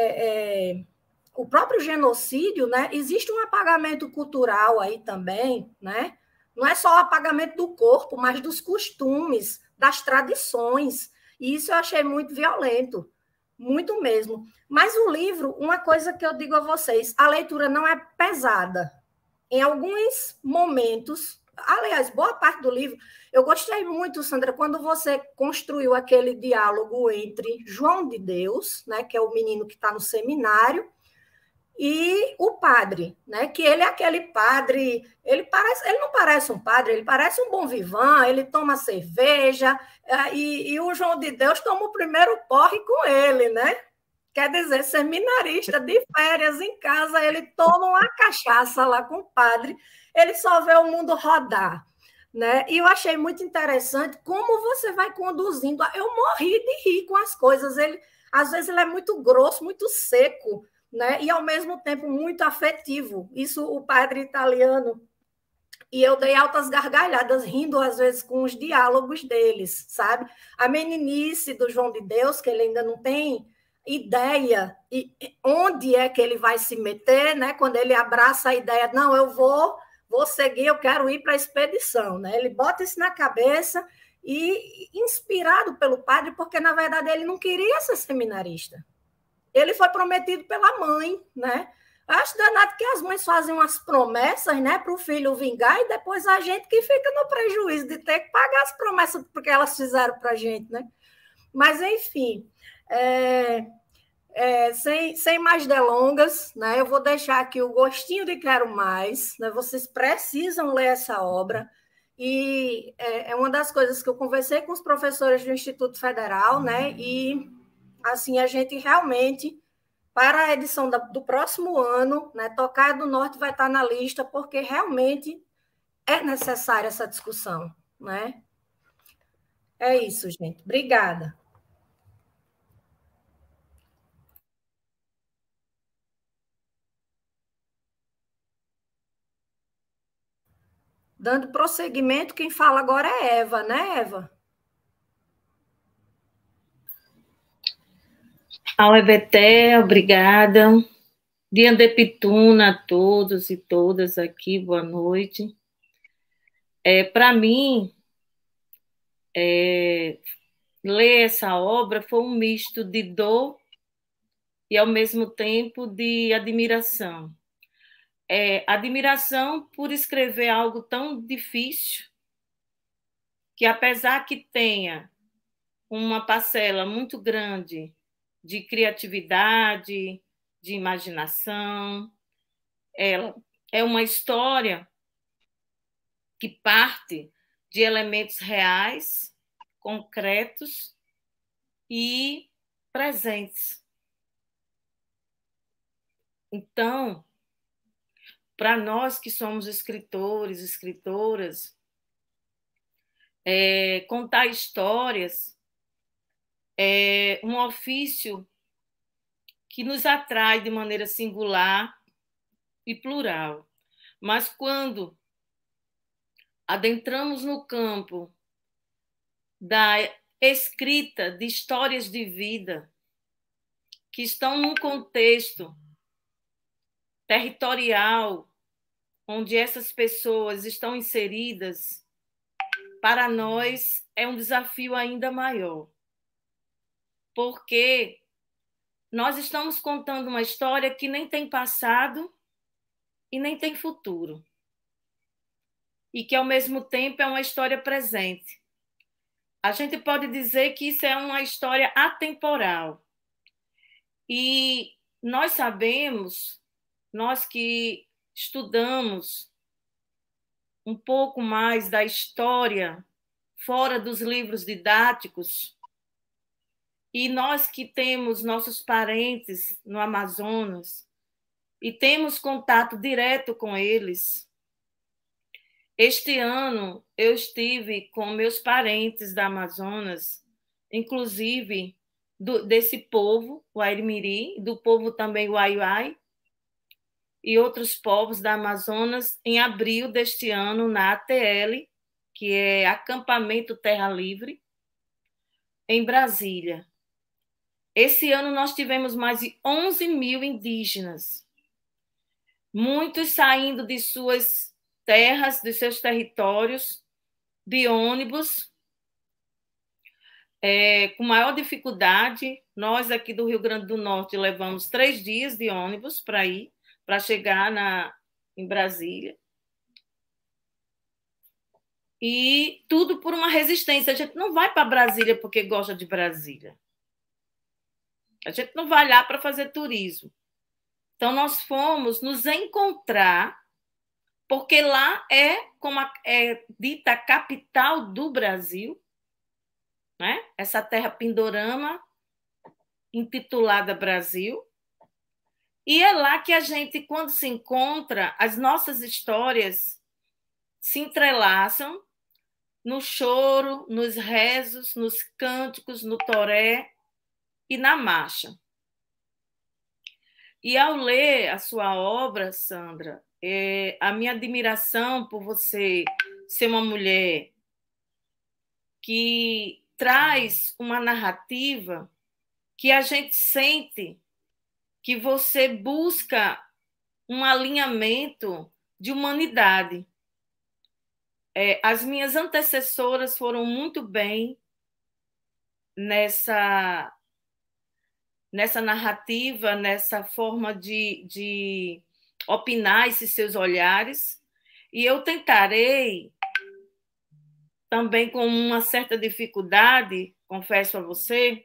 O próprio genocídio, né? Existe um apagamento cultural aí também, né? Não é só o apagamento do corpo, mas dos costumes, das tradições. E isso eu achei muito violento, muito mesmo. Mas o livro, uma coisa que eu digo a vocês, a leitura não é pesada. Em alguns momentos, aliás, boa parte do livro, eu gostei muito, Sandra, quando você construiu aquele diálogo entre João de Deus, né, que é o menino que está no seminário, e o padre, né, que ele é aquele padre, ele não parece um padre, ele parece um bom vivant, ele toma cerveja, e o João de Deus toma o primeiro porre com ele, né? Quer dizer, seminarista de férias em casa, ele toma uma cachaça lá com o padre, ele só vê o mundo rodar, né? E eu achei muito interessante como você vai conduzindo. Eu morri de rir com as coisas. Às vezes ele é muito grosso, muito seco, né? E ao mesmo tempo muito afetivo. Isso o padre italiano. E eu dei altas gargalhadas, rindo às vezes com os diálogos deles, sabe? A meninice do João de Deus, que ele ainda não tem ideia e onde é que ele vai se meter, né? Quando ele abraça a ideia, não, eu vou seguir, eu quero ir para a expedição, né? Ele bota isso na cabeça e inspirado pelo padre, porque na verdade ele não queria ser seminarista. Ele foi prometido pela mãe, né? Acho danado que as mães fazem umas promessas, né, para o filho vingar e depois a gente que fica no prejuízo de ter que pagar as promessas porque elas fizeram para a gente, né? Mas enfim, sem mais delongas, né, eu vou deixar aqui o gostinho de quero mais, né, vocês precisam ler essa obra, e é uma das coisas que eu conversei com os professores do Instituto Federal, né, e assim, a gente realmente, para a edição do próximo ano, né, Tocaia do Norte vai estar na lista, porque realmente é necessária essa discussão, né? É isso, gente. Obrigada. Dando prosseguimento, quem fala agora é Eva, né, Eva? Ao EBT, obrigada. Dia de Pituna a todos e todas aqui, boa noite. Para mim, ler essa obra foi um misto de dor e, ao mesmo tempo, de admiração. Admiração por escrever algo tão difícil, que apesar que tenha uma parcela muito grande de criatividade, de imaginação, ela é uma história que parte de elementos reais, concretos e presentes. Então, para nós que somos escritores, escritoras, contar histórias é um ofício que nos atrai de maneira singular e plural. Mas quando adentramos no campo da escrita de histórias de vida, que estão num contexto territorial onde essas pessoas estão inseridas, para nós é um desafio ainda maior. Porque nós estamos contando uma história que nem tem passado e nem tem futuro. E que, ao mesmo tempo, é uma história presente. A gente pode dizer que isso é uma história atemporal. E nós sabemos, nós que estudamos um pouco mais da história fora dos livros didáticos, e nós que temos nossos parentes no Amazonas e temos contato direto com eles. Este ano eu estive com meus parentes da Amazonas, inclusive desse povo, o Airimirim, do povo também o Aiuai, e outros povos da Amazonas, em abril deste ano, na ATL, que é Acampamento Terra Livre, em Brasília. Esse ano nós tivemos mais de 11 mil indígenas, muitos saindo de suas terras, de seus territórios, de ônibus, com maior dificuldade. Nós aqui do Rio Grande do Norte levamos 3 dias de ônibus para chegar em Brasília. E tudo por uma resistência. A gente não vai para Brasília porque gosta de Brasília. A gente não vai lá para fazer turismo. Então, nós fomos nos encontrar, porque lá como é dita a capital do Brasil, né? Essa terra pindorama, intitulada Brasil. E é lá que a gente, quando se encontra, as nossas histórias se entrelaçam no choro, nos rezos, nos cânticos, no toré e na marcha. E ao ler a sua obra, Sandra, a minha admiração por você ser uma mulher que traz uma narrativa que a gente sente que você busca um alinhamento de humanidade. As minhas antecessoras foram muito bem nessa narrativa, nessa forma de opinar esses seus olhares, e eu tentarei, também com uma certa dificuldade, confesso a você,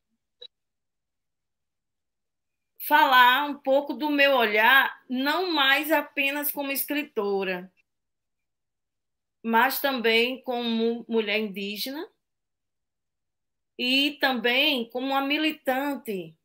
falar um pouco do meu olhar, não mais apenas como escritora, mas também como mulher indígena e também como uma militante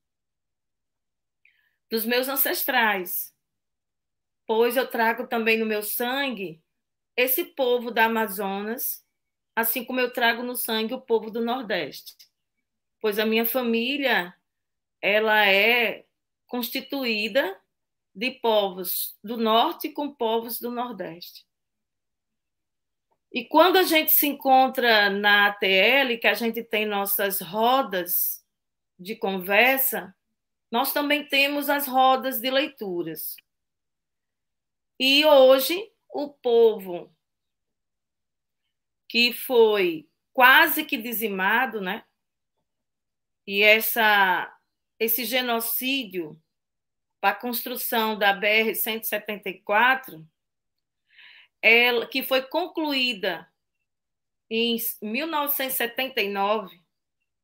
dos meus ancestrais, pois eu trago também no meu sangue esse povo da Amazonas, assim como eu trago no sangue o povo do Nordeste, pois a minha família ela é constituída de povos do Norte com povos do Nordeste. E quando a gente se encontra na ATL, que a gente tem nossas rodas de conversa, nós também temos as rodas de leituras. E hoje, o povo que foi quase que dizimado, né? E esse genocídio para a construção da BR-174, que foi concluída em 1979,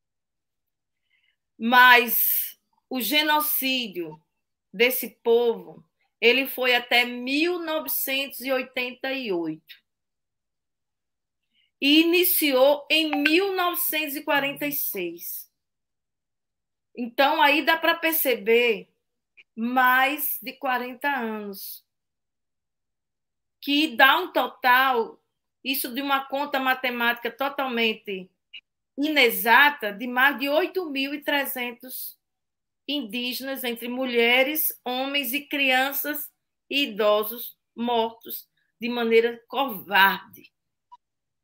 mas o genocídio desse povo ele foi até 1988 e iniciou em 1946. Então, aí dá para perceber mais de 40 anos, que dá um total, isso de uma conta matemática totalmente inexata, de mais de 8.300 indígenas, entre mulheres, homens e crianças e idosos mortos de maneira covarde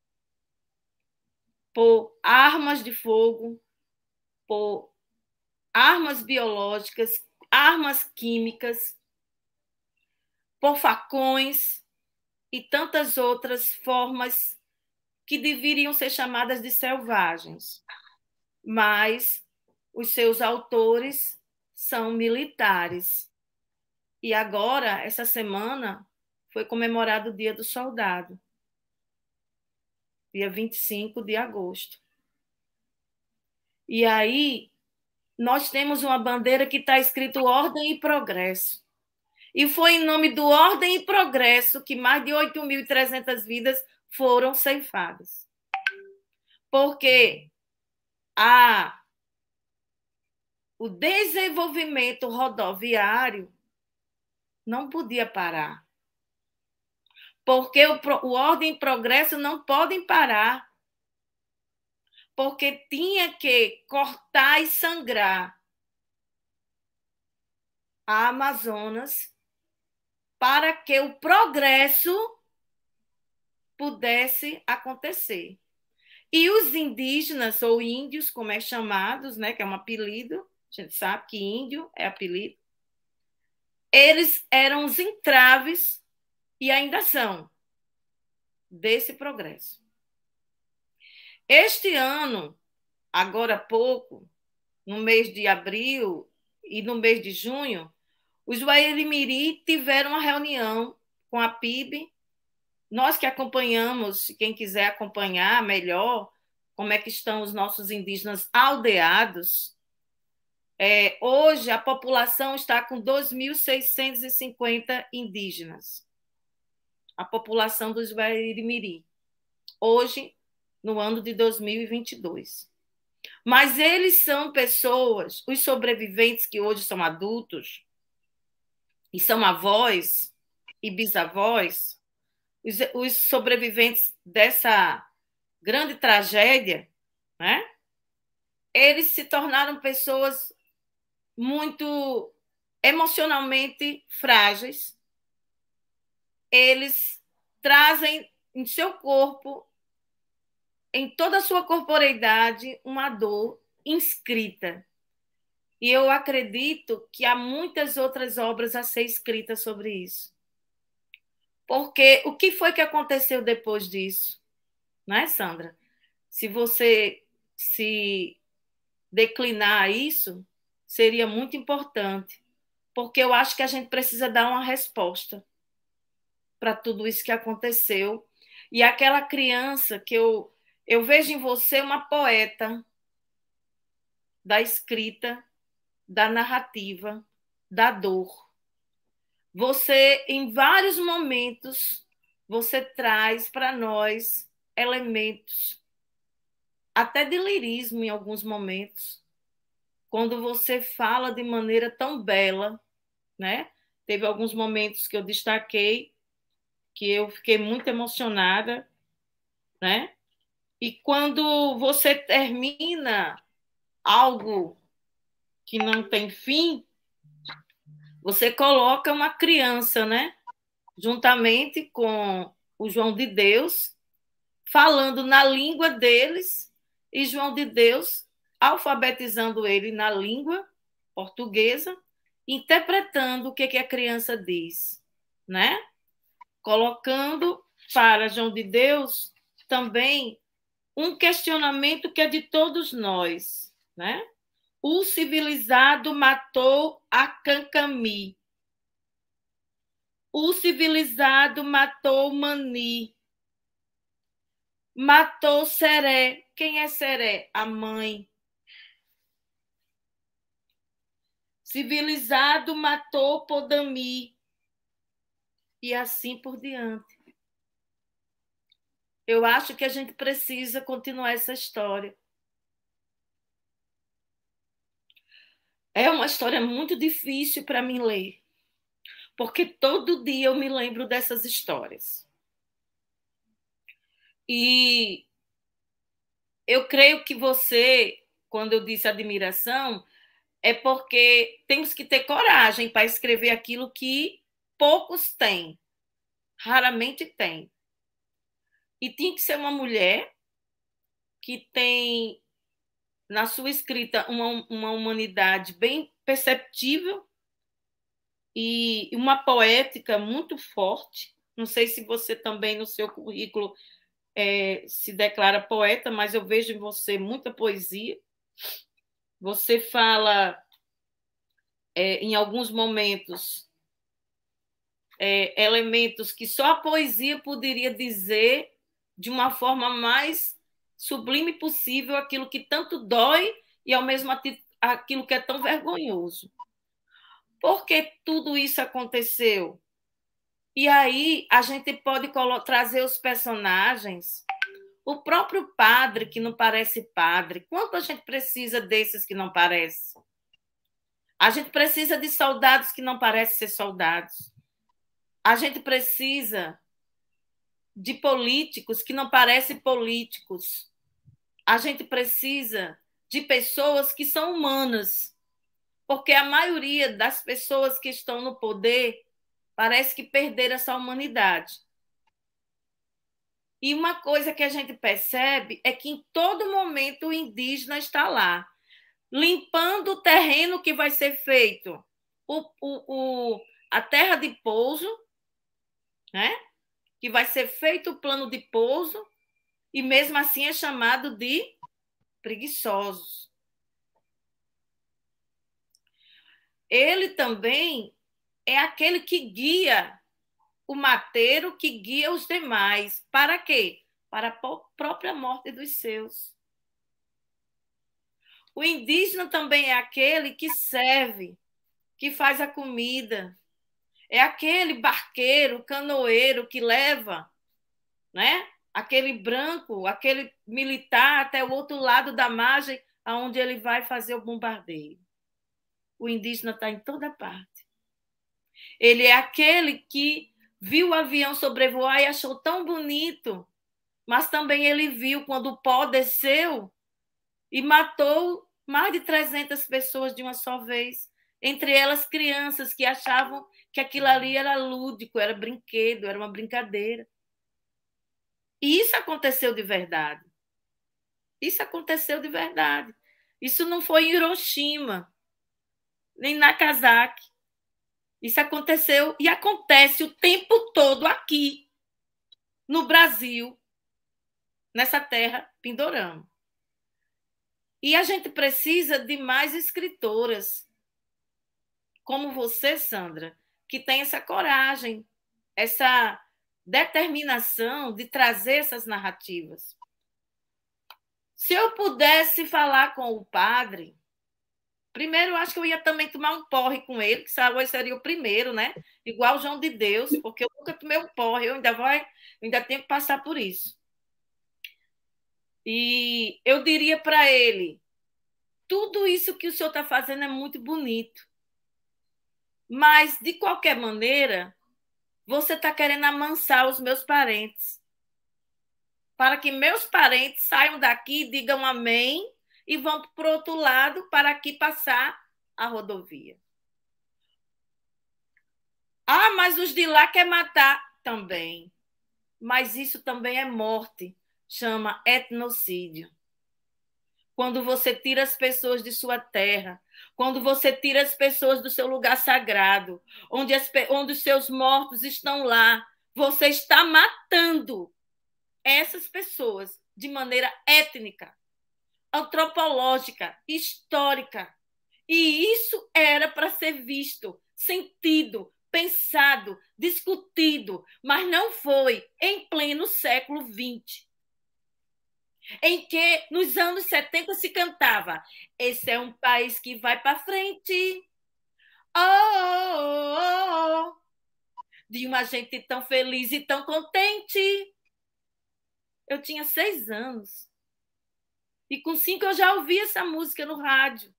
por armas de fogo, por armas biológicas, armas químicas, por facões e tantas outras formas que deveriam ser chamadas de selvagens. Mas os seus autores são militares. E agora, essa semana, foi comemorado o Dia do Soldado, dia 25 de agosto. E aí, nós temos uma bandeira que está escrito Ordem e Progresso. E foi em nome do Ordem e Progresso que mais de 8.300 vidas foram ceifadas. Porque o desenvolvimento rodoviário não podia parar. Porque o Ordem e Progresso não podem parar. Porque tinha que cortar e sangrar a Amazonas para que o progresso pudesse acontecer. E os indígenas, ou índios, como é chamados, né, que é um apelido, a gente sabe que índio é apelido, eles eram os entraves, e ainda são, desse progresso. Este ano, agora há pouco, no mês de abril e no mês de junho, os Wairimiri tiveram uma reunião com a PIB. Nós que acompanhamos, quem quiser acompanhar melhor, como é que estão os nossos indígenas aldeados, hoje a população está com 2.650 indígenas. A população dos Wairimiri. Hoje, no ano de 2022. Mas eles são pessoas, os sobreviventes que hoje são adultos, e são avós e bisavós, os sobreviventes dessa grande tragédia, né? Eles se tornaram pessoas muito emocionalmente frágeis. Eles trazem em seu corpo, em toda a sua corporeidade, uma dor inscrita. E eu acredito que há muitas outras obras a ser escritas sobre isso. Porque o que foi que aconteceu depois disso? Não é, Sandra? Se você se declinar isso, seria muito importante. Porque eu acho que a gente precisa dar uma resposta para tudo isso que aconteceu. E aquela criança que eu vejo em você uma poeta da escrita, da narrativa, da dor. Você, em vários momentos, você traz para nós elementos, até de lirismo em alguns momentos, quando você fala de maneira tão bela, né? Teve alguns momentos que eu destaquei, que eu fiquei muito emocionada, né? E quando você termina algo que não tem fim, você coloca uma criança, né? Juntamente com o João de Deus, falando na língua deles, e João de Deus alfabetizando ele na língua portuguesa, interpretando o que a criança diz, né? Colocando para João de Deus também um questionamento que é de todos nós, né? O civilizado matou a Cancami. O civilizado matou Mani. Matou Seré. Quem é Seré? A mãe. Civilizado matou Podami. E assim por diante. Eu acho que a gente precisa continuar essa história. É uma história muito difícil para mim ler, porque todo dia eu me lembro dessas histórias. E eu creio que você, quando eu disse admiração, é porque temos que ter coragem para escrever aquilo que poucos têm, raramente têm. E tinha que ser uma mulher que tem na sua escrita uma humanidade bem perceptível e uma poética muito forte. Não sei se você também, no seu currículo, se declara poeta, mas eu vejo em você muita poesia. Você fala, em alguns momentos, elementos que só a poesia poderia dizer de uma forma mais sublime possível aquilo que tanto dói e, ao mesmo tempo, aquilo que é tão vergonhoso. Por que tudo isso aconteceu? E aí a gente pode trazer os personagens, o próprio padre que não parece padre. Quanto a gente precisa desses que não parecem? A gente precisa de soldados que não parecem ser soldados. A gente precisa de políticos que não parecem políticos. A gente precisa de pessoas que são humanas, porque a maioria das pessoas que estão no poder parece que perderam essa humanidade. E uma coisa que a gente percebe é que em todo momento o indígena está lá, limpando o terreno que vai ser feito, a terra de pouso, né? Que vai ser feito o plano de pouso, e mesmo assim é chamado de preguiçosos. Ele também é aquele que guia o mateiro, que guia os demais. Para quê? Para a própria morte dos seus. O indígena também é aquele que serve, que faz a comida. É aquele barqueiro, canoeiro que leva, né? Aquele branco, aquele militar até o outro lado da margem, aonde ele vai fazer o bombardeio. O indígena está em toda parte. Ele é aquele que viu o avião sobrevoar e achou tão bonito, mas também ele viu quando o pó desceu e matou mais de 300 pessoas de uma só vez, entre elas crianças que achavam que aquilo ali era lúdico, era brinquedo, era uma brincadeira. E isso aconteceu de verdade. Isso aconteceu de verdade. Isso não foi em Hiroshima, nem Nagasaki. Isso aconteceu e acontece o tempo todo aqui, no Brasil, nessa terra Pindorama. E a gente precisa de mais escritoras, como você, Sandra, que tem essa coragem, essa determinação de trazer essas narrativas. Se eu pudesse falar com o padre, primeiro eu acho que eu ia também tomar um porre com ele, que seria o primeiro, né? Igual o João de Deus, porque eu nunca tomei um porre, eu ainda tenho que passar por isso. E eu diria para ele, tudo isso que o senhor está fazendo é muito bonito, mas, de qualquer maneira, você está querendo amansar os meus parentes, para que meus parentes saiam daqui, digam amém, e vão para o outro lado para aqui passar a rodovia. Ah, mas os de lá querem matar também. Mas isso também é morte, chama etnocídio. Quando você tira as pessoas de sua terra, quando você tira as pessoas do seu lugar sagrado, onde os seus mortos estão lá, você está matando essas pessoas de maneira étnica, antropológica, histórica. E isso era para ser visto, sentido, pensado, discutido, mas não foi em pleno século XX, em que nos anos 70 se cantava: esse é um país que vai para frente, oh, oh, oh, oh, de uma gente tão feliz e tão contente. Eu tinha 6 anos. E com 5 eu já ouvi essa música no rádio.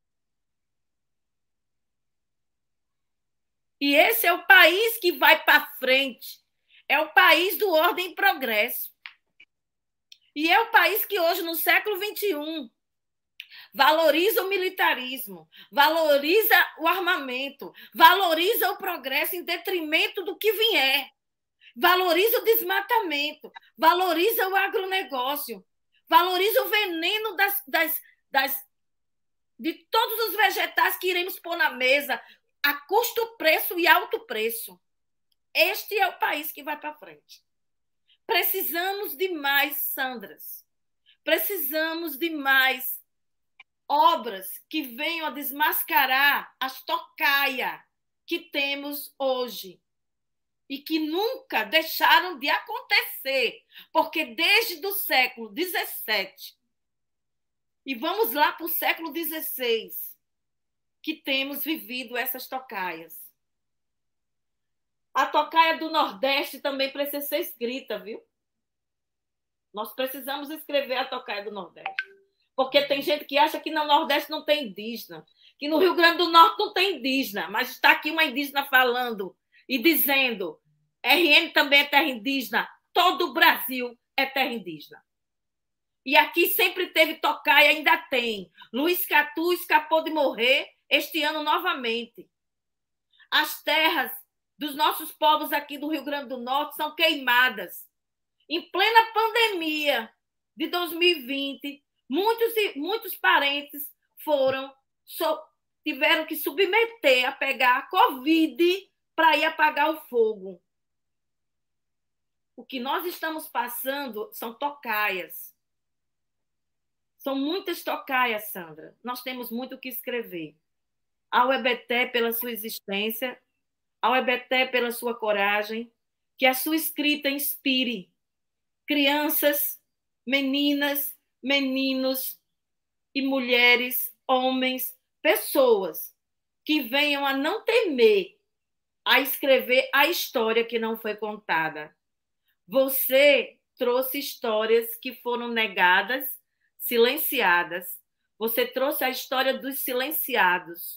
E esse é o país que vai para frente. É o país do ordem e progresso. E é o país que hoje, no século XXI, valoriza o militarismo, valoriza o armamento, valoriza o progresso em detrimento do que vier, valoriza o desmatamento, valoriza o agronegócio, valoriza o veneno das de todos os vegetais que iremos pôr na mesa a custo, preço e alto preço. Este é o país que vai para frente. Precisamos de mais Sandras. Precisamos de mais obras que venham a desmascarar as tocaias que temos hoje e que nunca deixaram de acontecer, porque desde o século XVII, e vamos lá para o século XVI, que temos vivido essas tocaias. A tocaia do Nordeste também precisa ser escrita, viu? Nós precisamos escrever a tocaia do Nordeste. Porque tem gente que acha que no Nordeste não tem indígena, que no Rio Grande do Norte não tem indígena, mas está aqui uma indígena falando e dizendo: RN também é terra indígena, todo o Brasil é terra indígena. E aqui sempre teve tocaia, ainda tem. Luiz Catu escapou de morrer este ano novamente. As terras dos nossos povos aqui do Rio Grande do Norte são queimadas. Em plena pandemia de 2020, muitos parentes tiveram que submeter a pegar a Covid para ir apagar o fogo. O que nós estamos passando são tocaias. São muitas tocaias, Sandra. Nós temos muito o que escrever. Ao EBT pela sua existência, ao EBT pela sua coragem, que a sua escrita inspire crianças, meninas, meninos e mulheres, homens, pessoas que venham a não temer a escrever a história que não foi contada. Você trouxe histórias que foram negadas, silenciadas. Você trouxe a história dos silenciados.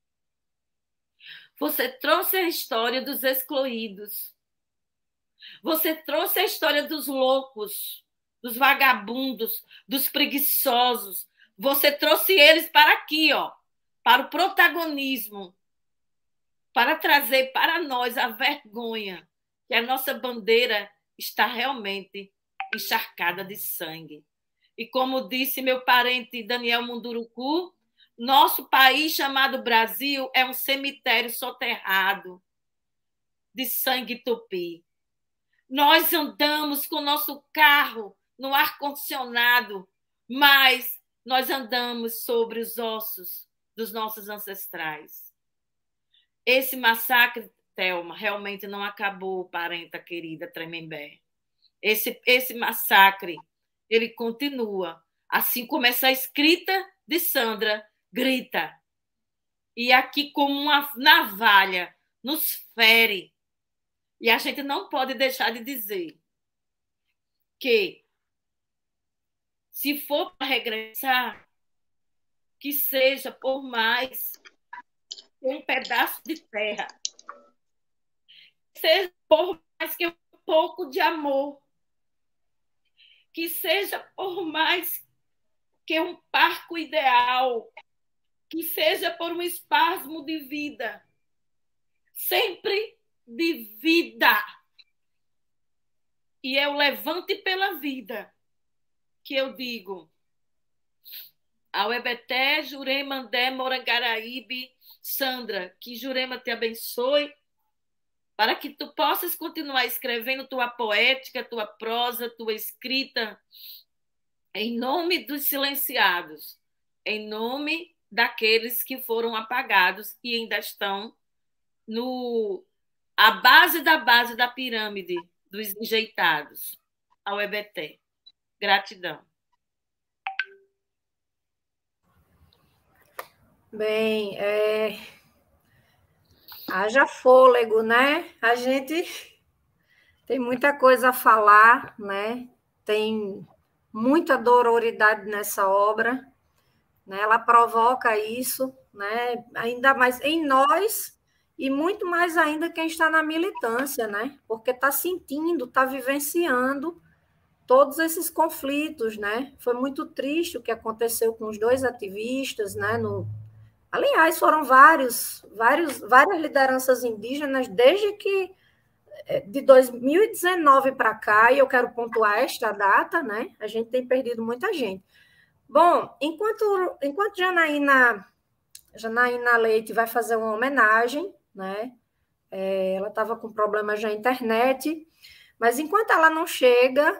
Você trouxe a história dos excluídos. Você trouxe a história dos loucos, dos vagabundos, dos preguiçosos. Você trouxe eles para aqui, ó, para o protagonismo, para trazer para nós a vergonha que a nossa bandeira está realmente encharcada de sangue. E como disse meu parente Daniel Munduruku, nosso país chamado Brasil é um cemitério soterrado de sangue tupi. Nós andamos com o nosso carro no ar-condicionado, mas nós andamos sobre os ossos dos nossos ancestrais. Esse massacre, Thelma, realmente não acabou, parenta querida Tremembé. Esse massacre, ele continua. Assim como essa escrita de Sandra grita. E aqui, como uma navalha, nos fere. E a gente não pode deixar de dizer que, se for para regressar, que seja por mais um pedaço de terra, seja por mais que um pouco de amor, que seja por mais que um parco ideal, que seja por um espasmo de vida, sempre de vida. E é o levante pela vida que eu digo ao Ebeté, Jurema, Andé, Morangaraíbe, Sandra, que Jurema te abençoe, para que tu possas continuar escrevendo tua poética, tua prosa, tua escrita, em nome dos silenciados, em nome daqueles que foram apagados e ainda estão a base da pirâmide dos enjeitados. Ao EBT. Gratidão. Bem, haja fôlego, né? A gente tem muita coisa a falar, né? Tem muita dororidade nessa obra, né? Ela provoca isso, né? Ainda mais em nós e muito mais ainda quem está na militância, né? Porque está sentindo, está vivenciando todos esses conflitos, né? Foi muito triste o que aconteceu com os dois ativistas, né? Aliás, foram várias lideranças indígenas desde que de 2019 para cá, e eu quero pontuar esta data, né? A gente tem perdido muita gente. Bom, enquanto Janaína Leite vai fazer uma homenagem, né? Ela estava com problemas na internet, mas enquanto ela não chega,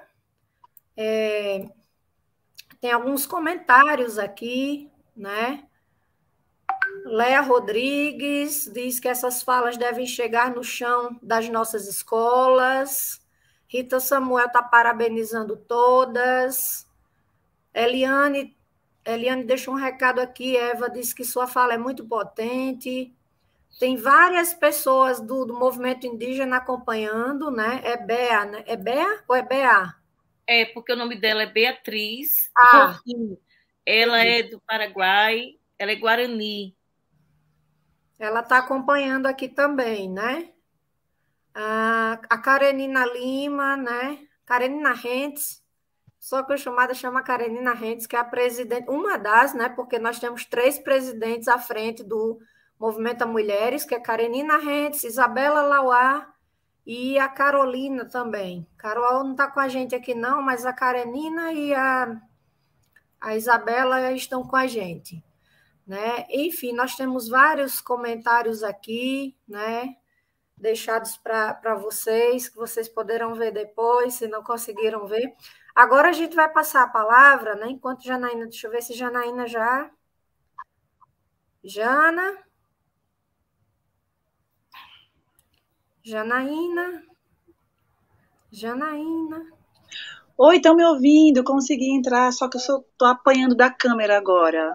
tem alguns comentários aqui, né? Léa Rodrigues diz que essas falas devem chegar no chão das nossas escolas. Rita Samuel está parabenizando todas. Eliane deixou um recado aqui. Eva disse que sua fala é muito potente. Tem várias pessoas do movimento indígena acompanhando, né? É Bea, né? É Bea ou é Bea? É, porque o nome dela é Beatriz. Ah, ela é do Paraguai, ela é Guarani. Ela está acompanhando aqui também, né? A Karenina Lima, né? Karenina Rentes, só que a chamada chama Karenina Rentes, que é a presidente, uma das, né? Porque nós temos 3 presidentes à frente do Movimento das Mulheres, que é Karenina Rentes, Isabela Lauá e a Carolina também. Carol não está com a gente aqui, não, mas a Karenina e a Isabela estão com a gente. Né? Enfim, nós temos vários comentários aqui, né? Deixados para vocês, que vocês poderão ver depois, se não conseguiram ver. Agora a gente vai passar a palavra, né? Enquanto Janaína, deixa eu ver se Janaína já. Janaína. Oi, estão me ouvindo? Consegui entrar, só que eu estou apanhando da câmera agora.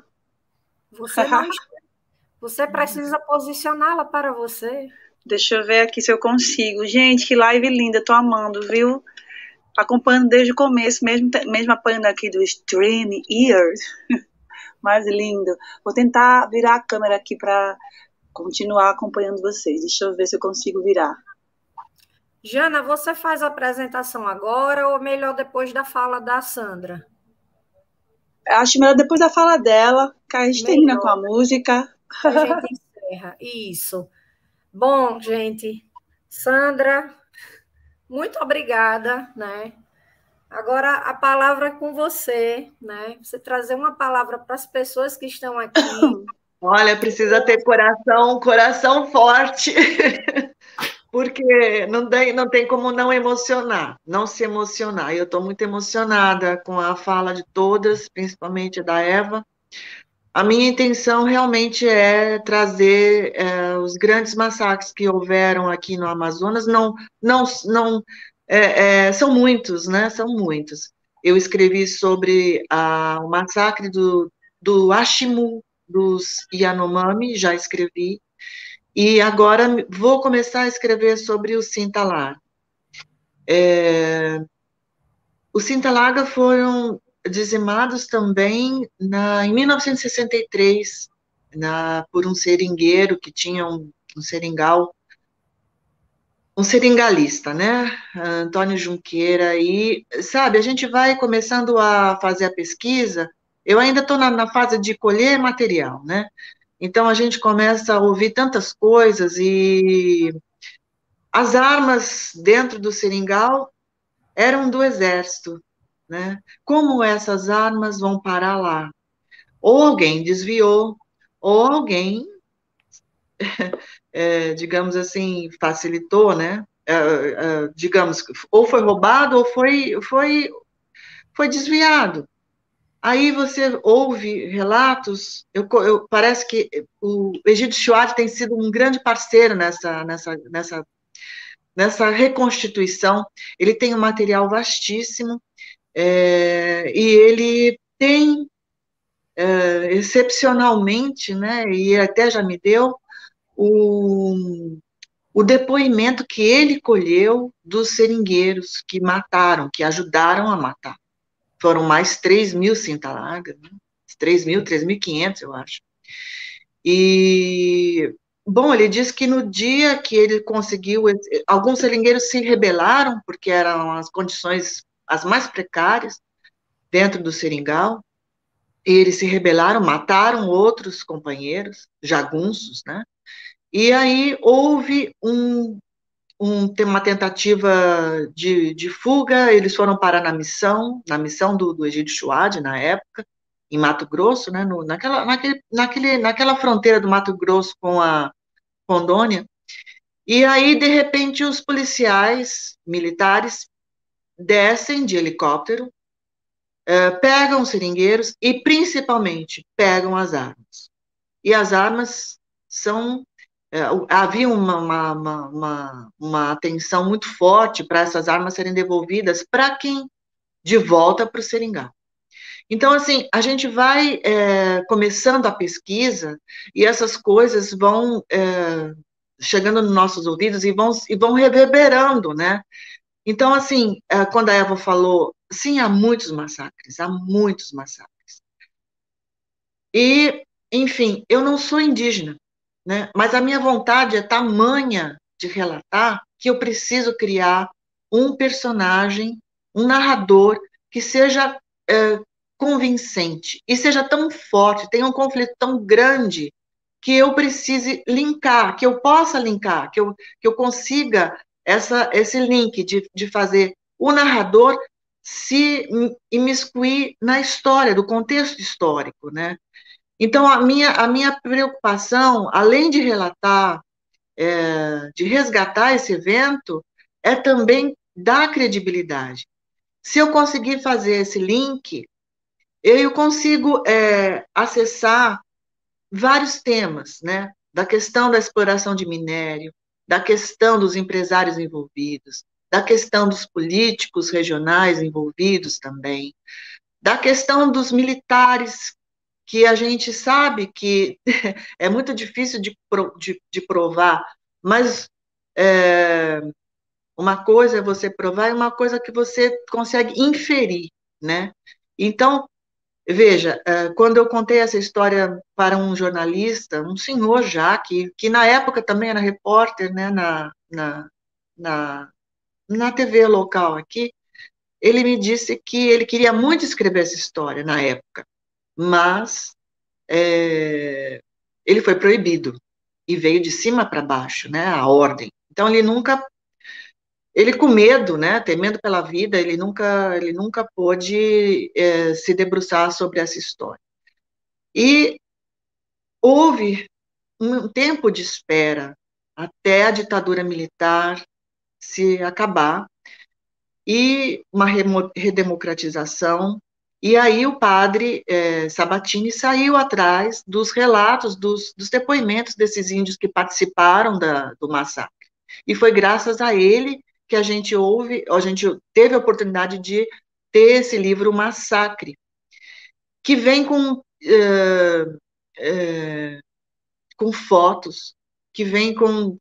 Você precisa posicioná-la para você. Deixa eu ver aqui se eu consigo. Gente, que live linda, tô amando, viu? Acompanhando desde o começo, mesmo apanhando aqui do Stream Ears. Mais lindo. Vou tentar virar a câmera aqui para continuar acompanhando vocês. Deixa eu ver se eu consigo virar. Jana, você faz a apresentação agora ou melhor depois da fala da Sandra? Acho melhor depois da fala dela, que a gente termina com a música. A gente encerra. Isso. Bom, gente, Sandra, muito obrigada, né? Agora a palavra é com você, né? Você trazer uma palavra para as pessoas que estão aqui. Olha, precisa ter coração forte, porque não tem como não se emocionar. Eu estou muito emocionada com a fala de todas, principalmente da Eva. A minha intenção realmente é trazer os grandes massacres que houveram aqui no Amazonas. São muitos, né? São muitos. Eu escrevi sobre o massacre do Ashimu, dos Yanomami, já escrevi. E agora vou começar a escrever sobre o Sintalar. Os Sintalaga foram dizimados também em 1963 por um seringueiro que tinha um seringalista, né? Antônio Junqueira. E, sabe, a gente vai começando a fazer a pesquisa. Eu ainda estou na fase de colher material, né? Então a gente começa a ouvir tantas coisas e as armas dentro do seringal eram do exército, né? Como essas armas vão parar lá? Ou alguém desviou, ou alguém, digamos assim, facilitou, né? Digamos, ou foi roubado, ou foi desviado. Aí você ouve relatos, parece que o Egídio Chouard tem sido um grande parceiro nessa reconstituição. Ele tem um material vastíssimo, e ele tem, excepcionalmente, né, e até já me deu, o depoimento que ele colheu dos seringueiros que mataram, que ajudaram a matar. Foram mais 3.000 Sintalagas, né? 3.500, eu acho. E, bom, ele diz que no dia que ele conseguiu, alguns seringueiros se rebelaram, porque eram as condições as mais precárias dentro do seringal, e eles se rebelaram, mataram outros companheiros, jagunços, né? E aí houve uma tentativa de fuga, eles foram parar na missão do Egídio Chouard, na época, em Mato Grosso, né, naquela fronteira do Mato Grosso com a Rondônia, e aí, de repente, os policiais militares descem de helicóptero, pegam os seringueiros e, principalmente, pegam as armas. E as armas são... havia uma atenção muito forte para essas armas serem devolvidas para quem? De volta para o seringal. Então, assim, a gente vai começando a pesquisa e essas coisas vão chegando nos nossos ouvidos e vão reverberando, né? Então, assim, quando a Eva falou, sim, há muitos massacres. E, enfim, eu não sou indígena, né? Mas a minha vontade é tamanha de relatar que eu preciso criar um personagem, um narrador que seja convincente e seja tão forte, tenha um conflito tão grande que eu precise linkar, que eu possa linkar, que eu consiga esse link de fazer o narrador se imiscuir na história, do contexto histórico, né? Então, a minha preocupação, além de relatar, de resgatar esse evento, é também dar credibilidade. Se eu conseguir fazer esse link, eu consigo acessar vários temas, né? Da questão da exploração de minério, da questão dos empresários envolvidos, da questão dos políticos regionais envolvidos também, da questão dos militares, que a gente sabe que é muito difícil de provar, mas uma coisa é você provar e uma coisa que você consegue inferir, né? Então, veja, quando eu contei essa história para um jornalista, um senhor já, que na época também era repórter, né, na TV local aqui, ele me disse que ele queria muito escrever essa história na época, mas ele foi proibido, e veio de cima para baixo, né, a ordem. Então, ele com medo, né, temendo pela vida, ele nunca pôde se debruçar sobre essa história. E houve um tempo de espera até a ditadura militar se acabar e uma redemocratização. E aí o padre Sabatini saiu atrás dos relatos, dos depoimentos desses índios que participaram do massacre. E foi graças a ele que a gente teve a oportunidade de ter esse livro, O Massacre, que vem com fotos, que vem com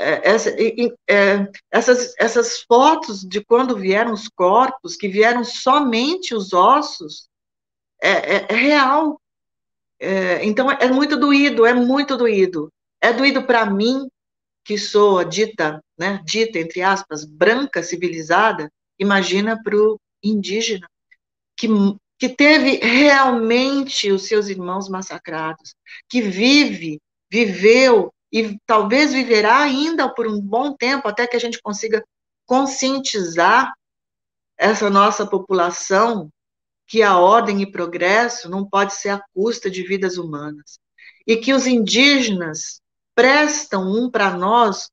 essas fotos de quando vieram os corpos, que vieram somente os ossos, é real. Então, é muito doído, é muito doído. É doído para mim, que sou dita, entre aspas, branca, civilizada, imagina para o indígena, que teve realmente os seus irmãos massacrados, que viveu e talvez viverá ainda por um bom tempo, até que a gente consiga conscientizar essa nossa população que a ordem e progresso não pode ser à custa de vidas humanas, e que os indígenas prestam para nós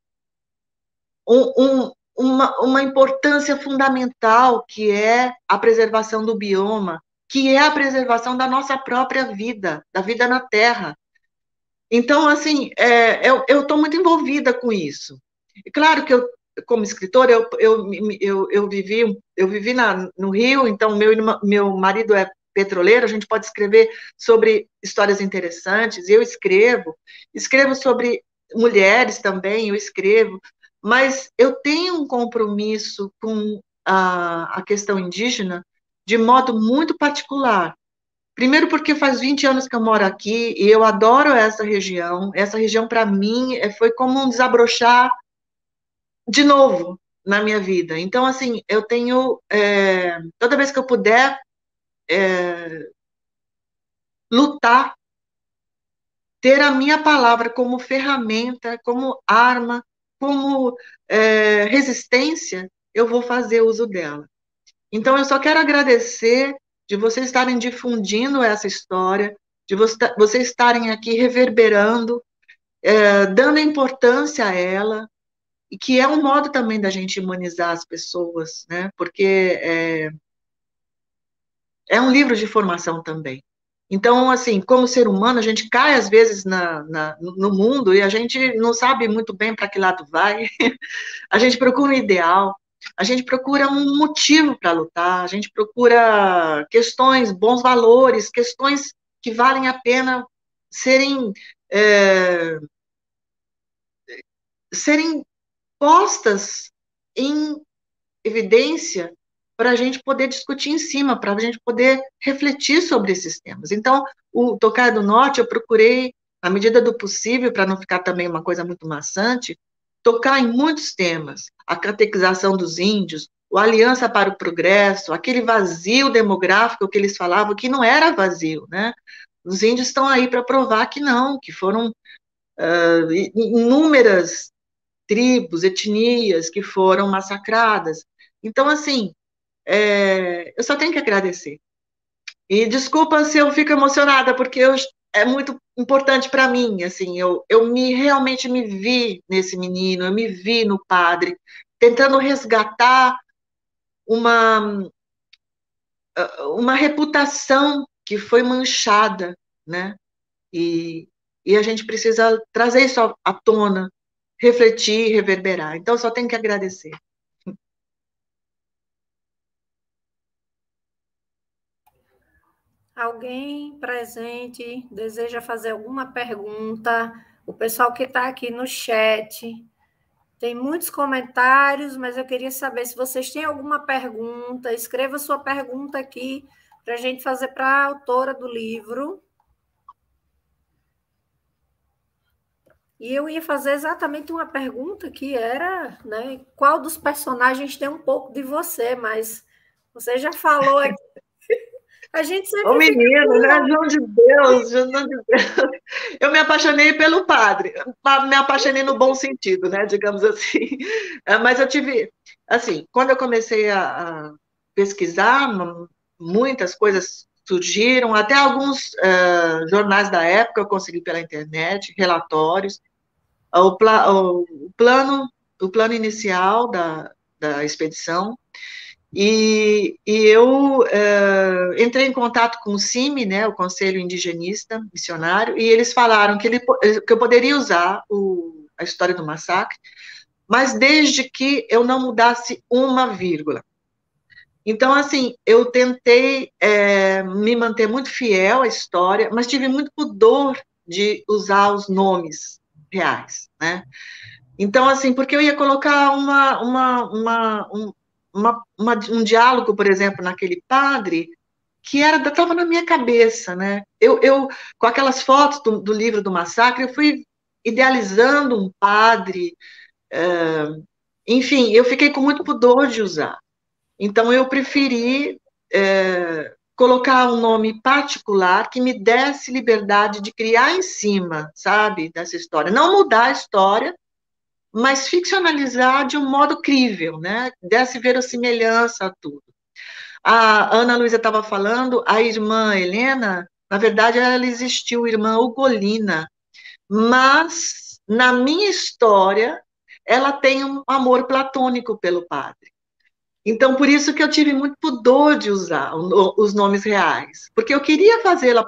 uma importância fundamental, que é a preservação do bioma, que é a preservação da nossa própria vida, da vida na Terra. Então, assim, eu estou muito envolvida com isso. E claro que eu, como escritora, eu vivi no Rio, então meu marido é petroleiro, a gente pode escrever sobre histórias interessantes, eu escrevo sobre mulheres também, eu escrevo, mas eu tenho um compromisso com a questão indígena de modo muito particular. Primeiro porque faz 20 anos que eu moro aqui e eu adoro essa região. Essa região, para mim, foi como um desabrochar de novo na minha vida. Então, assim, eu tenho, toda vez que eu puder, lutar, ter a minha palavra como ferramenta, como arma, como resistência, eu vou fazer uso dela. Então, eu só quero agradecer de vocês estarem difundindo essa história, de vocês estarem aqui reverberando, dando importância a ela, e que é um modo também da gente humanizar as pessoas, né? Porque é um livro de formação também. Então, assim, como ser humano, a gente cai às vezes no mundo e a gente não sabe muito bem para que lado vai. A gente procura um ideal, a gente procura um motivo para lutar, a gente procura questões, bons valores, questões que valem a pena serem postas em evidência para a gente poder discutir em cima, para a gente poder refletir sobre esses temas. Então, o Tocar do Norte, eu procurei, na medida do possível, para não ficar também uma coisa muito maçante, tocar em muitos temas, a catequização dos índios, o Aliança para o Progresso, aquele vazio demográfico que eles falavam que não era vazio, né? Os índios estão aí para provar que não, que foram inúmeras tribos, etnias que foram massacradas. Então, assim, eu só tenho que agradecer. E desculpa se eu fico emocionada, porque é muito importante para mim, assim, eu realmente me vi nesse menino, eu me vi no padre, tentando resgatar uma reputação que foi manchada, né? E a gente precisa trazer isso à tona, refletir, reverberar. Então, só tenho que agradecer. Alguém presente deseja fazer alguma pergunta? O pessoal que está aqui no chat, tem muitos comentários, mas eu queria saber se vocês têm alguma pergunta. Escreva sua pergunta aqui para a gente fazer para a autora do livro. E eu ia fazer exatamente uma pergunta que era, né, qual dos personagens tem um pouco de você, mas você já falou aqui. A gente sempre menino, né? João de Deus, João de Deus. Eu me apaixonei pelo padre, me apaixonei no bom sentido, né? Digamos assim. Mas eu tive, assim, quando eu comecei a pesquisar, muitas coisas surgiram, até alguns jornais da época eu consegui pela internet, relatórios. O plano inicial da expedição. E eu entrei em contato com o CIMI, né, o Conselho Indigenista Missionário, e eles falaram que eu poderia usar a história do massacre, mas desde que eu não mudasse uma vírgula. Então, assim, eu tentei me manter muito fiel à história, mas tive muito pudor de usar os nomes reais, né? Então, assim, porque eu ia colocar um diálogo, por exemplo, naquele padre, que estava na minha cabeça, né? Eu com aquelas fotos do livro do massacre, eu fui idealizando um padre, enfim, eu fiquei com muito pudor de usar. Então, eu preferi colocar um nome particular que me desse liberdade de criar em cima, sabe, dessa história. Não mudar a história, mas ficcionalizar de um modo crível, né? Desse verossimilhança a tudo. A Ana Luísa estava falando, a irmã Helena, na verdade, ela existiu, irmã Ugolina, mas na minha história, ela tem um amor platônico pelo padre. Então, por isso que eu tive muito pudor de usar os nomes reais, porque eu queria fazê-la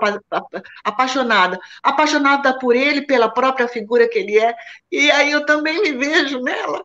apaixonada por ele, pela própria figura que ele é, e aí eu também me vejo nela,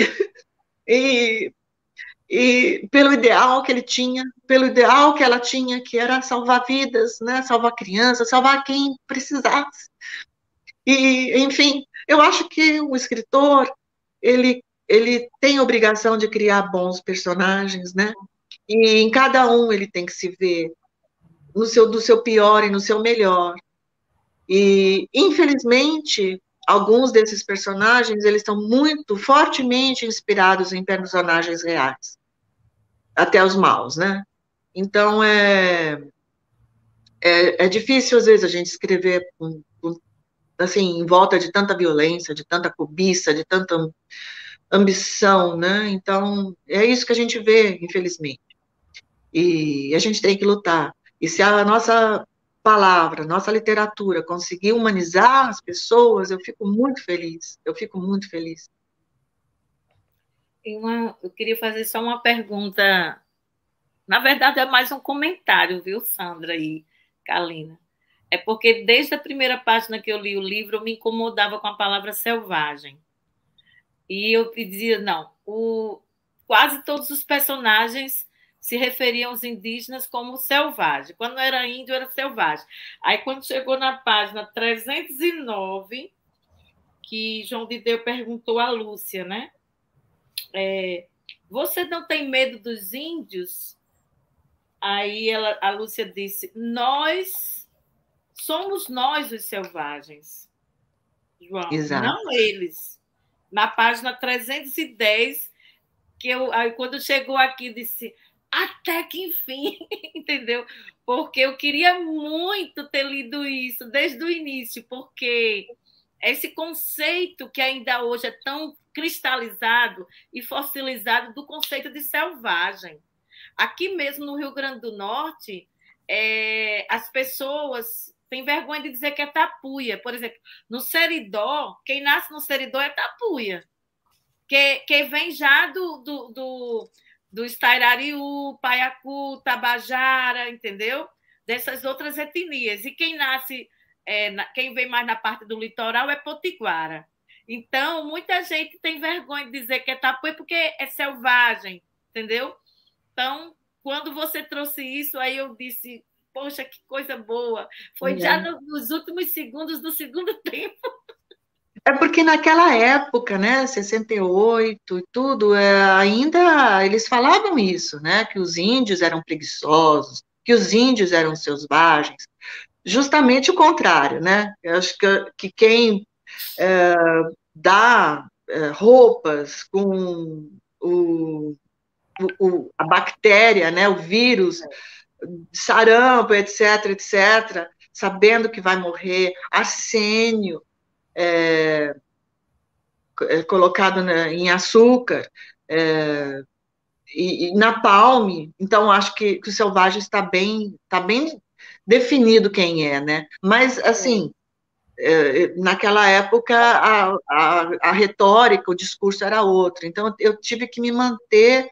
e pelo ideal que ele tinha, pelo ideal que ela tinha, que era salvar vidas, né? Salvar crianças, salvar quem precisasse. E, enfim, eu acho que o escritor, ele tem a obrigação de criar bons personagens, né? E em cada um ele tem que se ver do seu pior e no seu melhor. E, infelizmente, alguns desses personagens, eles estão muito fortemente inspirados em personagens reais. Até os maus, né? Então, é difícil, às vezes, a gente escrever assim, em volta de tanta violência, de tanta cobiça, de tanta ambição, né? Então, é isso que a gente vê, infelizmente. E a gente tem que lutar. E se a nossa palavra, nossa literatura conseguir humanizar as pessoas, eu fico muito feliz. Eu fico muito feliz. Eu queria fazer só uma pergunta. Na verdade, é mais um comentário, viu, Sandra e Kalina? É porque desde a primeira página que eu li o livro, eu me incomodava com a palavra selvagem. E eu dizia, não, quase todos os personagens se referiam aos indígenas como selvagem. Quando era índio, era selvagem. Aí, quando chegou na página 309, que João de Deus perguntou a Lúcia, né? Você não tem medo dos índios? Aí a Lúcia disse, somos nós os selvagens, João, Exato. não eles. Na página 310, aí quando chegou aqui, disse, até que enfim, entendeu? Porque eu queria muito ter lido isso desde o início, porque esse conceito que ainda hoje é tão cristalizado e fossilizado do conceito de selvagem. Aqui mesmo no Rio Grande do Norte, as pessoas têm vergonha de dizer que é tapuia. Por exemplo, no Seridó, quem nasce no Seridó é tapuia, que vem já do Estairariú, Paiacu, Tabajara, entendeu? Dessas outras etnias. E quem nasce, quem vem mais na parte do litoral é Potiguara. Então, muita gente tem vergonha de dizer que é tapuia porque é selvagem, entendeu? Então, quando você trouxe isso, aí eu disse, poxa, que coisa boa. Foi já nos últimos segundos do segundo tempo. É porque naquela época, né, 68 e tudo, ainda eles falavam isso, né, que os índios eram preguiçosos, que os índios eram selvagens. Justamente o contrário, né? Eu acho que quem dá roupas com a bactéria, né, o vírus, sarampo, etc., etc., sabendo que vai morrer, arsênio colocado em açúcar, e napalm. Então, acho que o selvagem está bem definido quem é, né? Mas, assim, naquela época, a retórica, o discurso era outro. Então, eu tive que me manter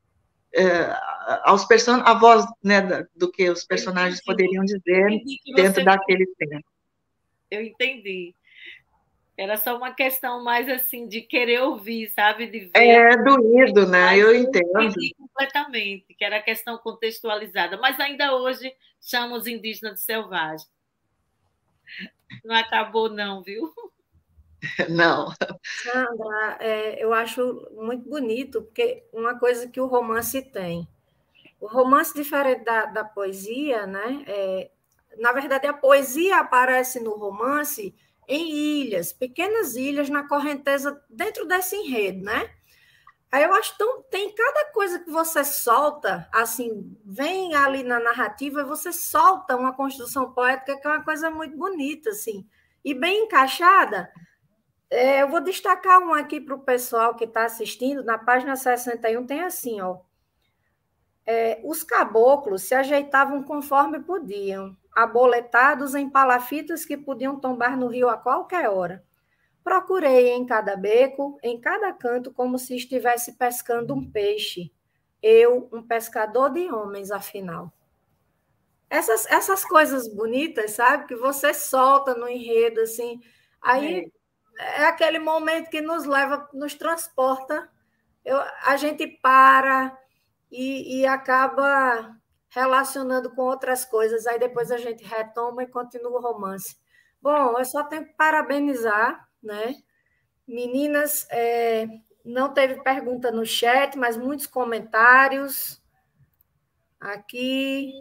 a voz, né, do que os personagens poderiam dizer dentro daquele tempo. Eu entendi. Era só uma questão mais assim de querer ouvir, sabe? De ver. Doído, né? Eu entendo. Entendi completamente, que era a questão contextualizada. Mas ainda hoje chamam os indígenas de selvagem. Não acabou, não, viu? Não. Sandra, eu acho muito bonito, porque uma coisa que o romance tem. O romance, diferente da poesia, né? Na verdade, a poesia aparece no romance em ilhas, pequenas ilhas na correnteza dentro desse enredo, né? Aí eu acho que tem cada coisa que você solta, assim, vem ali na narrativa, você solta uma construção poética que é uma coisa muito bonita, assim, e bem encaixada. Eu vou destacar um aqui para o pessoal que está assistindo, na página 61 tem assim, ó. Os caboclos se ajeitavam conforme podiam, aboletados em palafitas que podiam tombar no rio a qualquer hora. Procurei em cada beco, em cada canto, como se estivesse pescando um peixe. Eu, um pescador de homens, afinal. Essas coisas bonitas, sabe? Que você solta no enredo, assim. Aí é aquele momento que nos leva, nos transporta. A gente para e acaba relacionando com outras coisas. Aí depois a gente retoma e continua o romance. Bom, eu só tenho que parabenizar, né? Meninas, não teve pergunta no chat, mas muitos comentários aqui.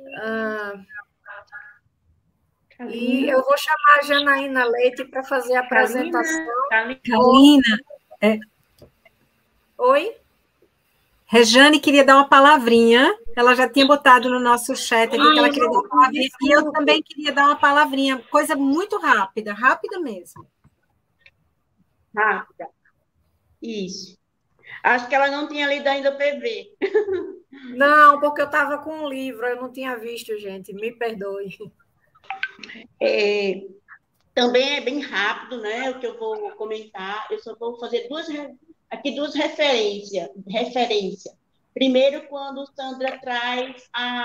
E eu vou chamar a Janaína Leite para fazer a apresentação. Kalina. Oi? Rejane queria dar uma palavrinha. Ela já tinha botado no nosso chat aqui que ela queria dar uma palavrinha. E eu também queria dar uma palavrinha. Coisa muito rápida mesmo. Rápida. Isso. Acho que ela não tinha lido ainda o PV. Não, porque eu estava com um livro, eu não tinha visto, gente, me perdoe. Também é bem rápido, né? O que eu vou comentar. Eu só vou fazer duas referências. Primeiro, quando Sandra traz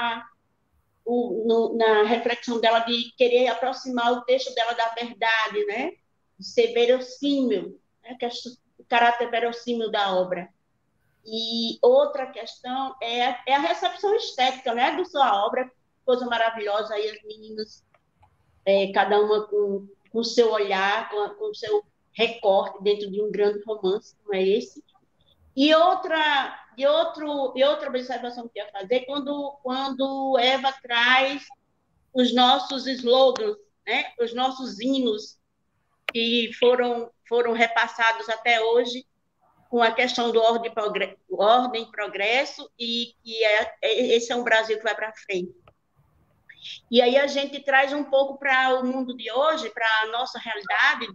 na reflexão dela de querer aproximar o texto dela da verdade, né? De ser verossímil, né? O caráter verossímil da obra. E outra questão é a recepção estética, né? Da sua obra, coisa maravilhosa aí, as meninas, cada uma com o seu olhar, com o seu recorte dentro de um grande romance, como é esse. E outra observação que eu ia fazer, quando Eva traz os nossos slogans, né? Os nossos hinos que foram repassados até hoje, com a questão do ordem e progresso, e que esse é um Brasil que vai para frente. E aí a gente traz um pouco para o mundo de hoje, para a nossa realidade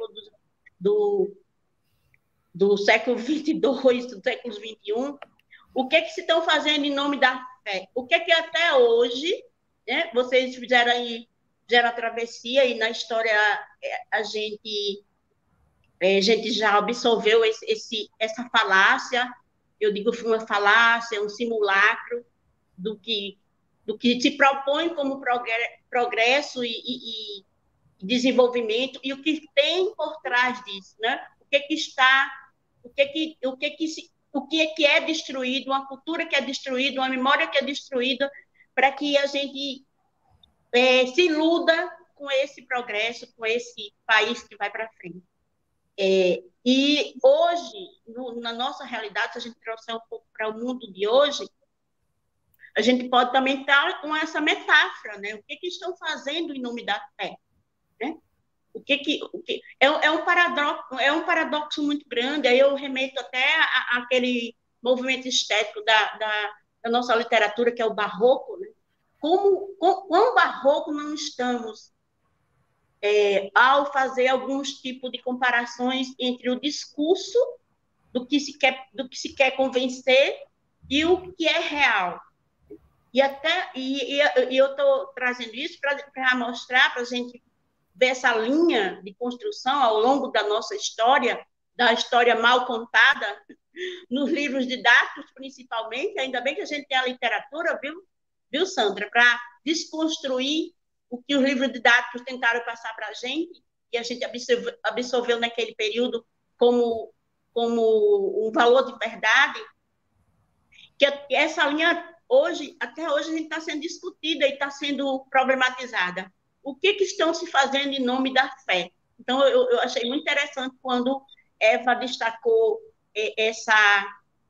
do século 22, do século 21, o que se estão fazendo em nome da fé? O que até hoje, né, vocês fizeram a travessia, e na história a gente já absolveu essa falácia, eu digo uma falácia, um simulacro do que se propõe como progresso e desenvolvimento, e o que tem por trás disso, né? O que é destruído, uma cultura que é destruída, uma memória que é destruída, para que a gente se iluda com esse progresso, com esse país que vai para frente. E hoje, na nossa realidade, se a gente trouxer um pouco para o mundo de hoje, a gente pode também estar com essa metáfora, né? O que estão fazendo em nome da fé, né? É um paradoxo muito grande. Aí eu remeto até àquele movimento estético da nossa literatura, que é o barroco, né? Quão barroco não estamos ao fazer alguns tipos de comparações entre o discurso do que se quer convencer e o que é real. E eu estou trazendo isso para mostrar, para a gente ver essa linha de construção ao longo da nossa história, da história mal contada, nos livros didáticos, principalmente. Ainda bem que a gente tem a literatura, viu, Sandra, para desconstruir o que os livros didáticos tentaram passar para a gente, e a gente absorveu naquele período como um valor de verdade, que essa linha, até hoje, a gente está sendo discutida e está sendo problematizada. O que estão se fazendo em nome da fé? Então, eu achei muito interessante quando Eva destacou essas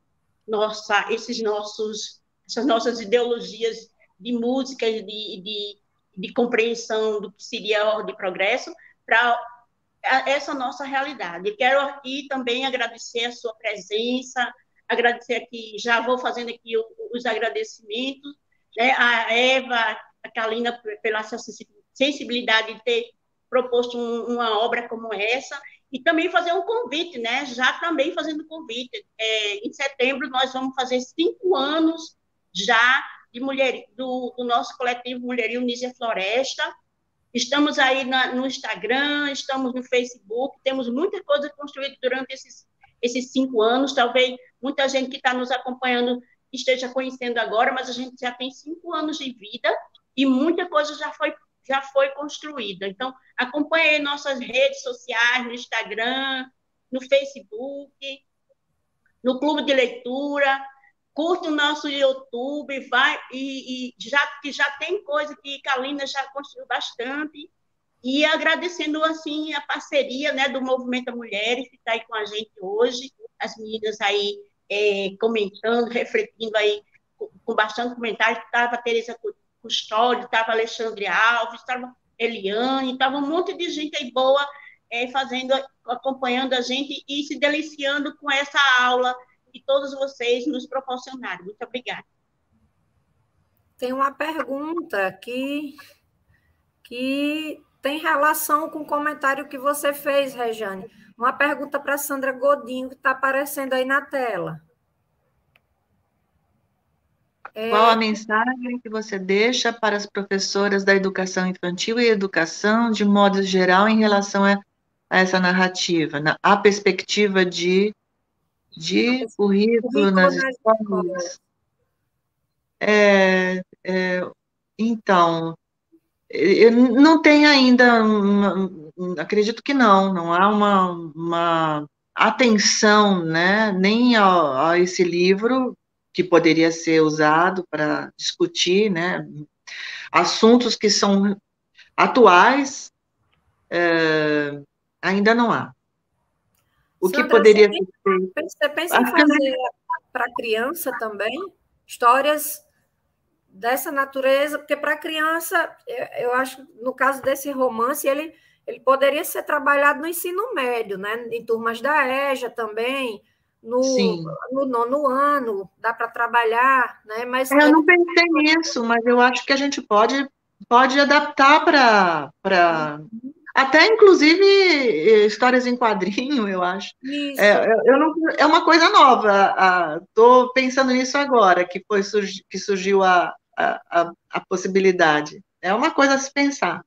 nossas ideologias de música, de compreensão do que seria a ordem e progresso, para essa nossa realidade. E quero aqui também agradecer a sua presença, agradecer aqui, já vou fazendo aqui os agradecimentos, né, a Eva, a Kalina, pela sensibilidade de ter proposto uma obra como essa, e também fazer um convite, né? Já também fazendo convite. Em setembro nós vamos fazer 5 anos já do nosso coletivo Mulherio Nízia Floresta. Estamos aí no Instagram, estamos no Facebook, temos muita coisa construída durante esses 5 anos. Talvez muita gente que está nos acompanhando esteja conhecendo agora, mas a gente já tem 5 anos de vida e muita coisa já foi construída. Então, acompanhe aí nossas redes sociais, no Instagram, no Facebook, no Clube de Leitura, curta o nosso YouTube, já tem coisa que Kalina já construiu bastante, e agradecendo, assim, a parceria, né, do Movimento Mulheres, que está aí com a gente hoje, as meninas aí comentando, refletindo aí, com bastante comentário. Estava a Tereza Custódio, estava Alexandre Alves, estava Eliane, estava um monte de gente aí boa acompanhando a gente e se deliciando com essa aula que todos vocês nos proporcionaram. Muito obrigada. Tem uma pergunta que tem relação com o comentário que você fez, Rejane. Uma pergunta para Sandra Godinho, que está aparecendo aí na tela. Qual a mensagem que você deixa para as professoras da educação infantil e educação, de modo geral, em relação a essa narrativa, a perspectiva de currículo nas escolas? Então, não tem ainda, acredito que não há uma atenção, né, nem a esse livro, que poderia ser usado para discutir, né, assuntos que são atuais, ainda não há. O Sandra, que poderia ser feito? Você pensa em fazer para criança também? Histórias dessa natureza? Porque para criança, eu acho, no caso desse romance, ele poderia ser trabalhado no ensino médio, né? Em turmas da EJA também, no 9º ano, dá para trabalhar, né? Mas eu não pensei nisso, mas eu acho que a gente pode adaptar para até, inclusive, histórias em quadrinho, eu acho. Isso. É uma coisa nova. Estou pensando nisso agora, que surgiu a possibilidade. É uma coisa a se pensar.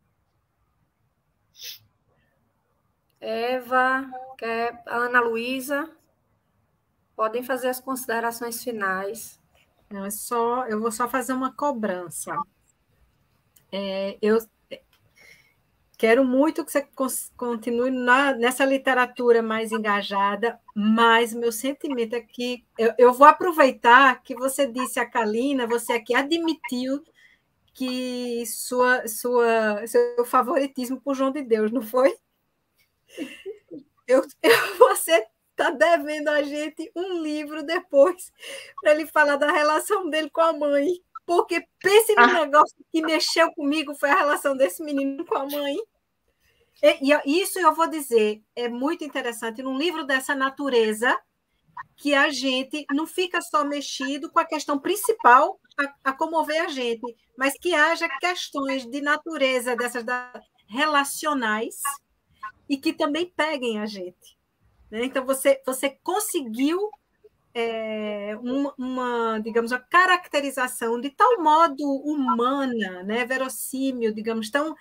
Eva, Ana Luísa, podem fazer as considerações finais. Não, eu vou só fazer uma cobrança. Eu quero muito que você continue nessa literatura mais engajada, mas meu sentimento é que eu vou aproveitar que você disse a Kalina, você aqui admitiu que seu favoritismo por João de Deus, não foi? Você está devendo a gente um livro depois para ele falar da relação dele com a mãe. Porque pense no negócio que mexeu comigo, foi a relação desse menino com a mãe. E isso eu vou dizer, é muito interessante, num livro dessa natureza, que a gente não fica só mexido com a questão principal a comover a gente, mas que haja questões de natureza dessas relacionais e que também peguem a gente. Né? Então, você conseguiu digamos, a caracterização de tal modo humana, né, verossímil, digamos, tão...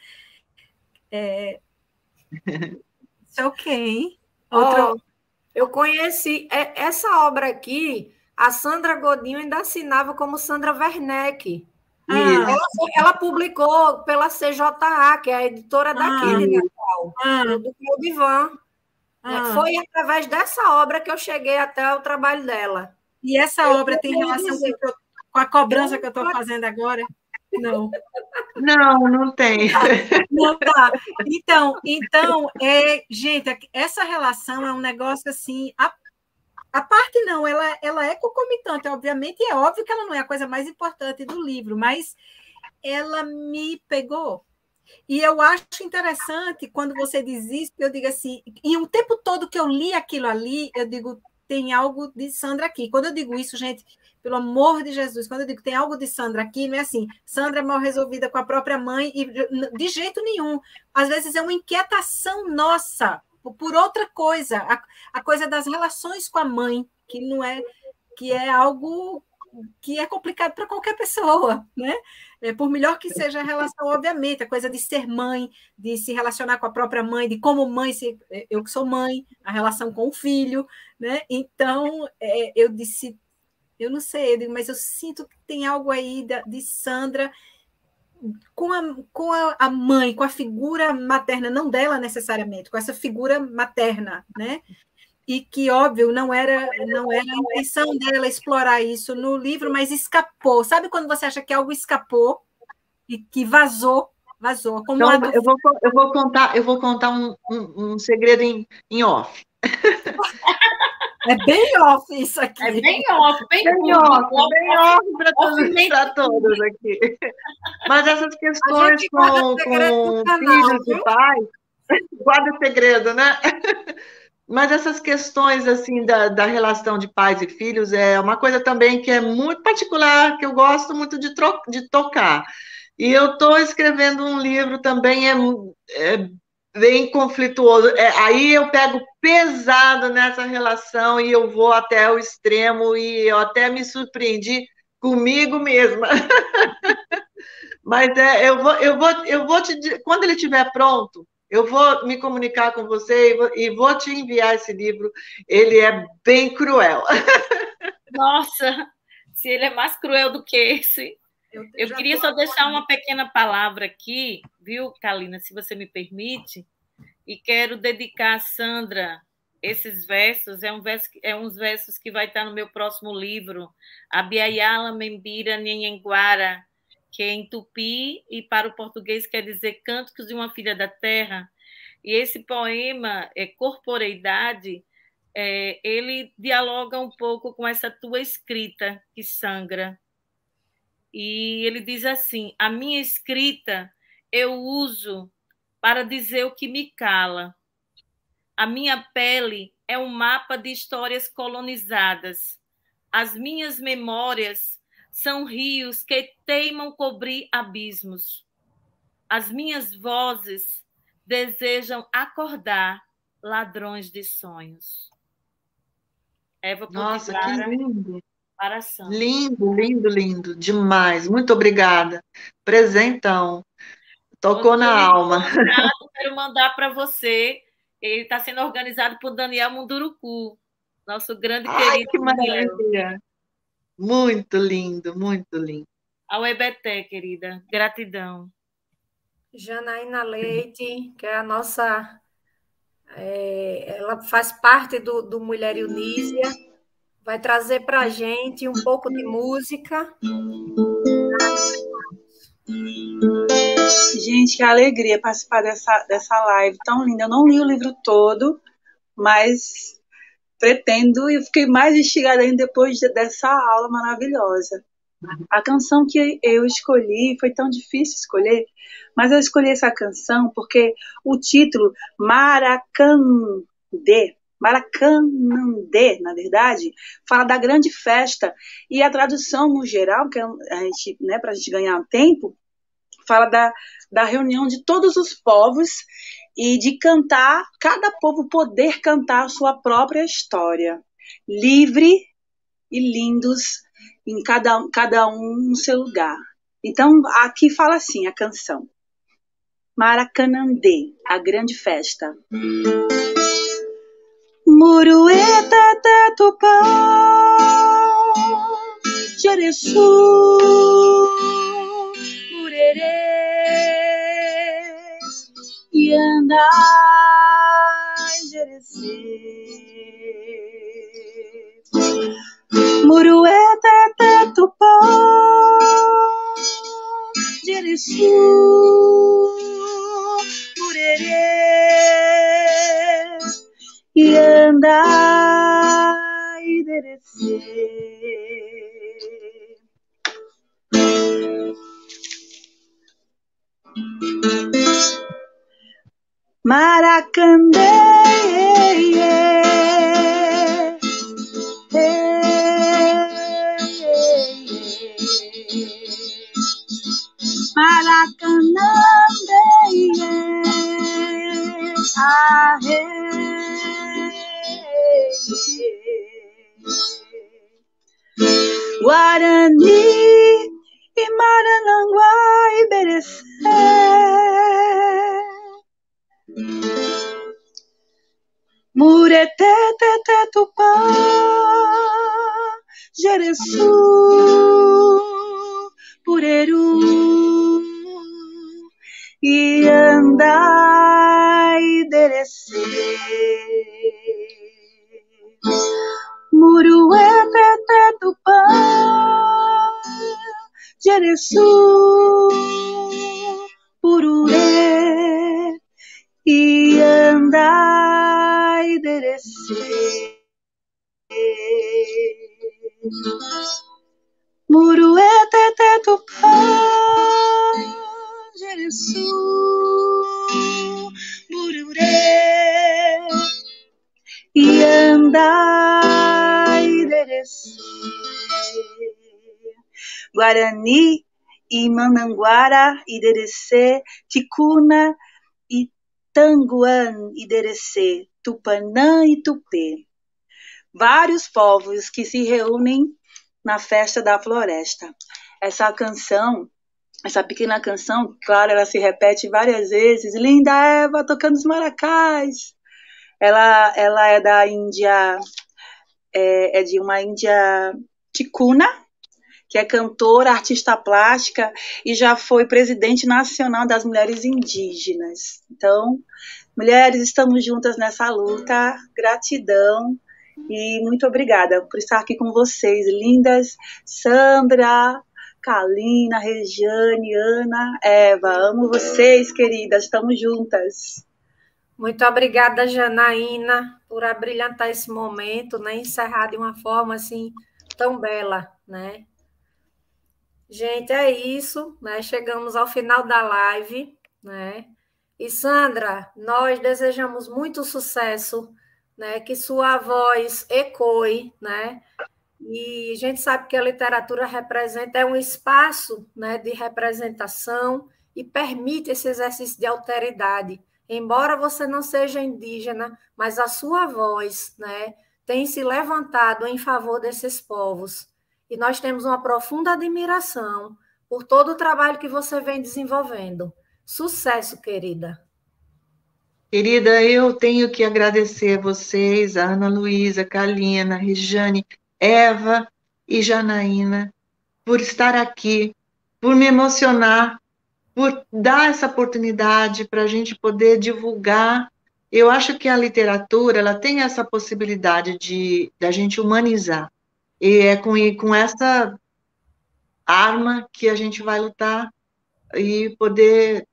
Isso é ok, hein? Eu conheci essa obra aqui, a Sandra Godinho ainda assinava como Sandra Werneck. Ela publicou pela CJA, que é a editora daqui de Natal, do Claudivan. Foi através dessa obra que eu cheguei até o trabalho dela. E essa obra tem relação com a cobrança que eu estou fazendo agora? Não. Não tem. Não tá. Então, gente, essa relação é um negócio assim. A parte não, ela é concomitante, obviamente, e é óbvio que ela não é a coisa mais importante do livro, mas ela me pegou. E eu acho interessante quando você diz isso, eu digo assim, e o tempo todo que eu li aquilo ali, eu digo, tem algo de Sandra aqui. Quando eu digo isso, gente, pelo amor de Jesus, quando eu digo tem algo de Sandra aqui, não é assim, Sandra é mal resolvida com a própria mãe, e de jeito nenhum. Às vezes é uma inquietação nossa por outra coisa, a coisa das relações com a mãe, que é algo que é complicado para qualquer pessoa, né? Por melhor que seja a relação, obviamente, a coisa de ser mãe, de se relacionar com a própria mãe, de como mãe, eu que sou mãe, a relação com o filho, né? Então, eu disse, eu não sei, mas eu sinto que tem algo aí de Sandra com a mãe, com a figura materna, não dela necessariamente, com essa figura materna, né? E que, óbvio, não era a intenção dela explorar isso no livro, mas escapou. Sabe quando você acha que algo escapou e que vazou? Como então, eu vou contar um segredo em off. É bem off isso aqui. É bem off, bem off para todos aqui. Mas essas questões com filhos e pais, guarda segredo, né? Mas essas questões assim da relação de pais e filhos é uma coisa também que é muito particular, que eu gosto muito de tocar. E eu estou escrevendo um livro também, é bem conflituoso. Aí eu pego pesado nessa relação e eu vou até o extremo e eu até me surpreendi comigo mesma. Mas eu vou quando ele estiver pronto, eu vou me comunicar com você e vou te enviar esse livro. Ele é bem cruel. Nossa, se ele é mais cruel do que esse. Eu queria só deixar uma pequena palavra aqui, viu, Kalina, se você me permite, e quero dedicar a Sandra esses versos, uns versos que vai estar no meu próximo livro, Abiayala Membira Nhenhenguara, que é em tupi e para o português quer dizer Cânticos de uma Filha da Terra. E esse poema, Corporeidade, ele dialoga um pouco com essa tua escrita que sangra. E ele diz assim: a minha escrita eu uso para dizer o que me cala. A minha pele é um mapa de histórias colonizadas. As minhas memórias são rios que teimam cobrir abismos. As minhas vozes desejam acordar ladrões de sonhos. Eva Nossa, que lindo! Para Sandra. Lindo, lindo, lindo, demais. Muito obrigada. Presentão. Tocou na alma. Quero mandar para você. Ele está sendo organizado por Daniel Munduruku, nosso grande querido. Que maravilha! Muito lindo, muito lindo. Ao EBT, querida. Gratidão. Janaína Leite, que é a nossa... ela faz parte do Mulher Eunísia, vai trazer para a gente um pouco de música. Gente, que alegria participar dessa live tão linda. Eu não li o livro todo, mas pretendo, e eu fiquei mais instigada ainda depois dessa aula maravilhosa. A canção que eu escolhi, foi tão difícil escolher, mas eu escolhi essa canção porque o título, Maracanã, na verdade, fala da grande festa, e a tradução, no geral, que a gente, né, para a gente ganhar tempo, fala da reunião de todos os povos e de cantar, cada povo poder cantar a sua própria história, livre e lindos, em cada um no seu lugar. Então, aqui fala assim a canção. Maracanã-Dê, a grande festa. Murueta, Tupã, Jereçu, Murerê, Iandai, Jerecê. Murueta, Tupã, Jereçu, Murerê, Iandai, Derecê. Maracandê, Maracanã, Guarani e Marananguá e Berecé, Mureté, Teté, Tupã, Jereçu, Pureru, Iandai, Derecê, Murué, Teté, Tupã, Jereçu, Pururê, Iandai, Derecê. Murué, Teté, Tupã, Jereçu, Mururê, Iandai, Derecê. Guarani Imananguara, Iderece, Ticuna, Itanguan, Iderece, Tupanã e Tupê. Vários povos que se reúnem na festa da floresta. Essa canção, essa pequena canção, claro, ela se repete várias vezes. Linda Eva tocando os maracás. Ela é da Índia, é de uma Índia ticuna, que é cantora, artista plástica e já foi presidente nacional das mulheres indígenas. Então, mulheres, estamos juntas nessa luta. Gratidão e muito obrigada por estar aqui com vocês, lindas. Sandra, Kalina, Regiane, Ana, Eva, amo vocês, queridas, estamos juntas. Muito obrigada, Janaína, por abrilhantar esse momento, né? Encerrar de uma forma assim tão bela, né? Gente, é isso, né? Chegamos ao final da live, né? E Sandra, nós desejamos muito sucesso, né? Que sua voz ecoe, né? E a gente sabe que a literatura representa um espaço, né, de representação e permite esse exercício de alteridade. Embora você não seja indígena, mas a sua voz, né, tem se levantado em favor desses povos. E nós temos uma profunda admiração por todo o trabalho que você vem desenvolvendo. Sucesso, querida. Querida, eu tenho que agradecer a vocês, a Ana Luísa, Kalina, Regiane, Eva e Janaína, por estar aqui, por me emocionar, por dar essa oportunidade para a gente poder divulgar. Eu acho que a literatura ela tem essa possibilidade de a gente humanizar. E é com essa arma que a gente vai lutar e poder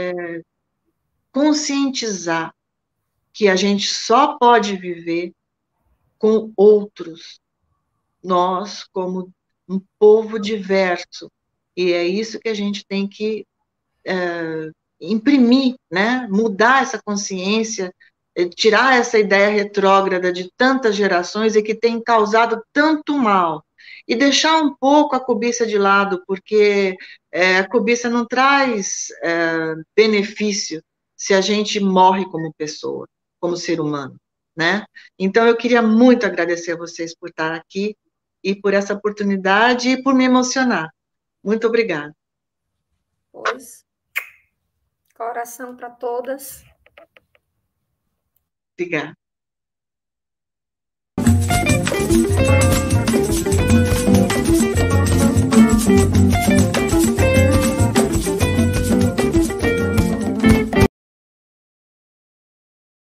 conscientizar que a gente só pode viver com outros, nós como um povo diverso. E é isso que a gente tem que imprimir, né? Mudar essa consciência, tirar essa ideia retrógrada de tantas gerações e que tem causado tanto mal. E deixar um pouco a cobiça de lado, porque a cobiça não traz benefício se a gente morre como pessoa, como ser humano, né? Então, eu queria muito agradecer a vocês por estar aqui e por essa oportunidade e por me emocionar. Muito obrigada. Pois, coração para todas. Obrigada.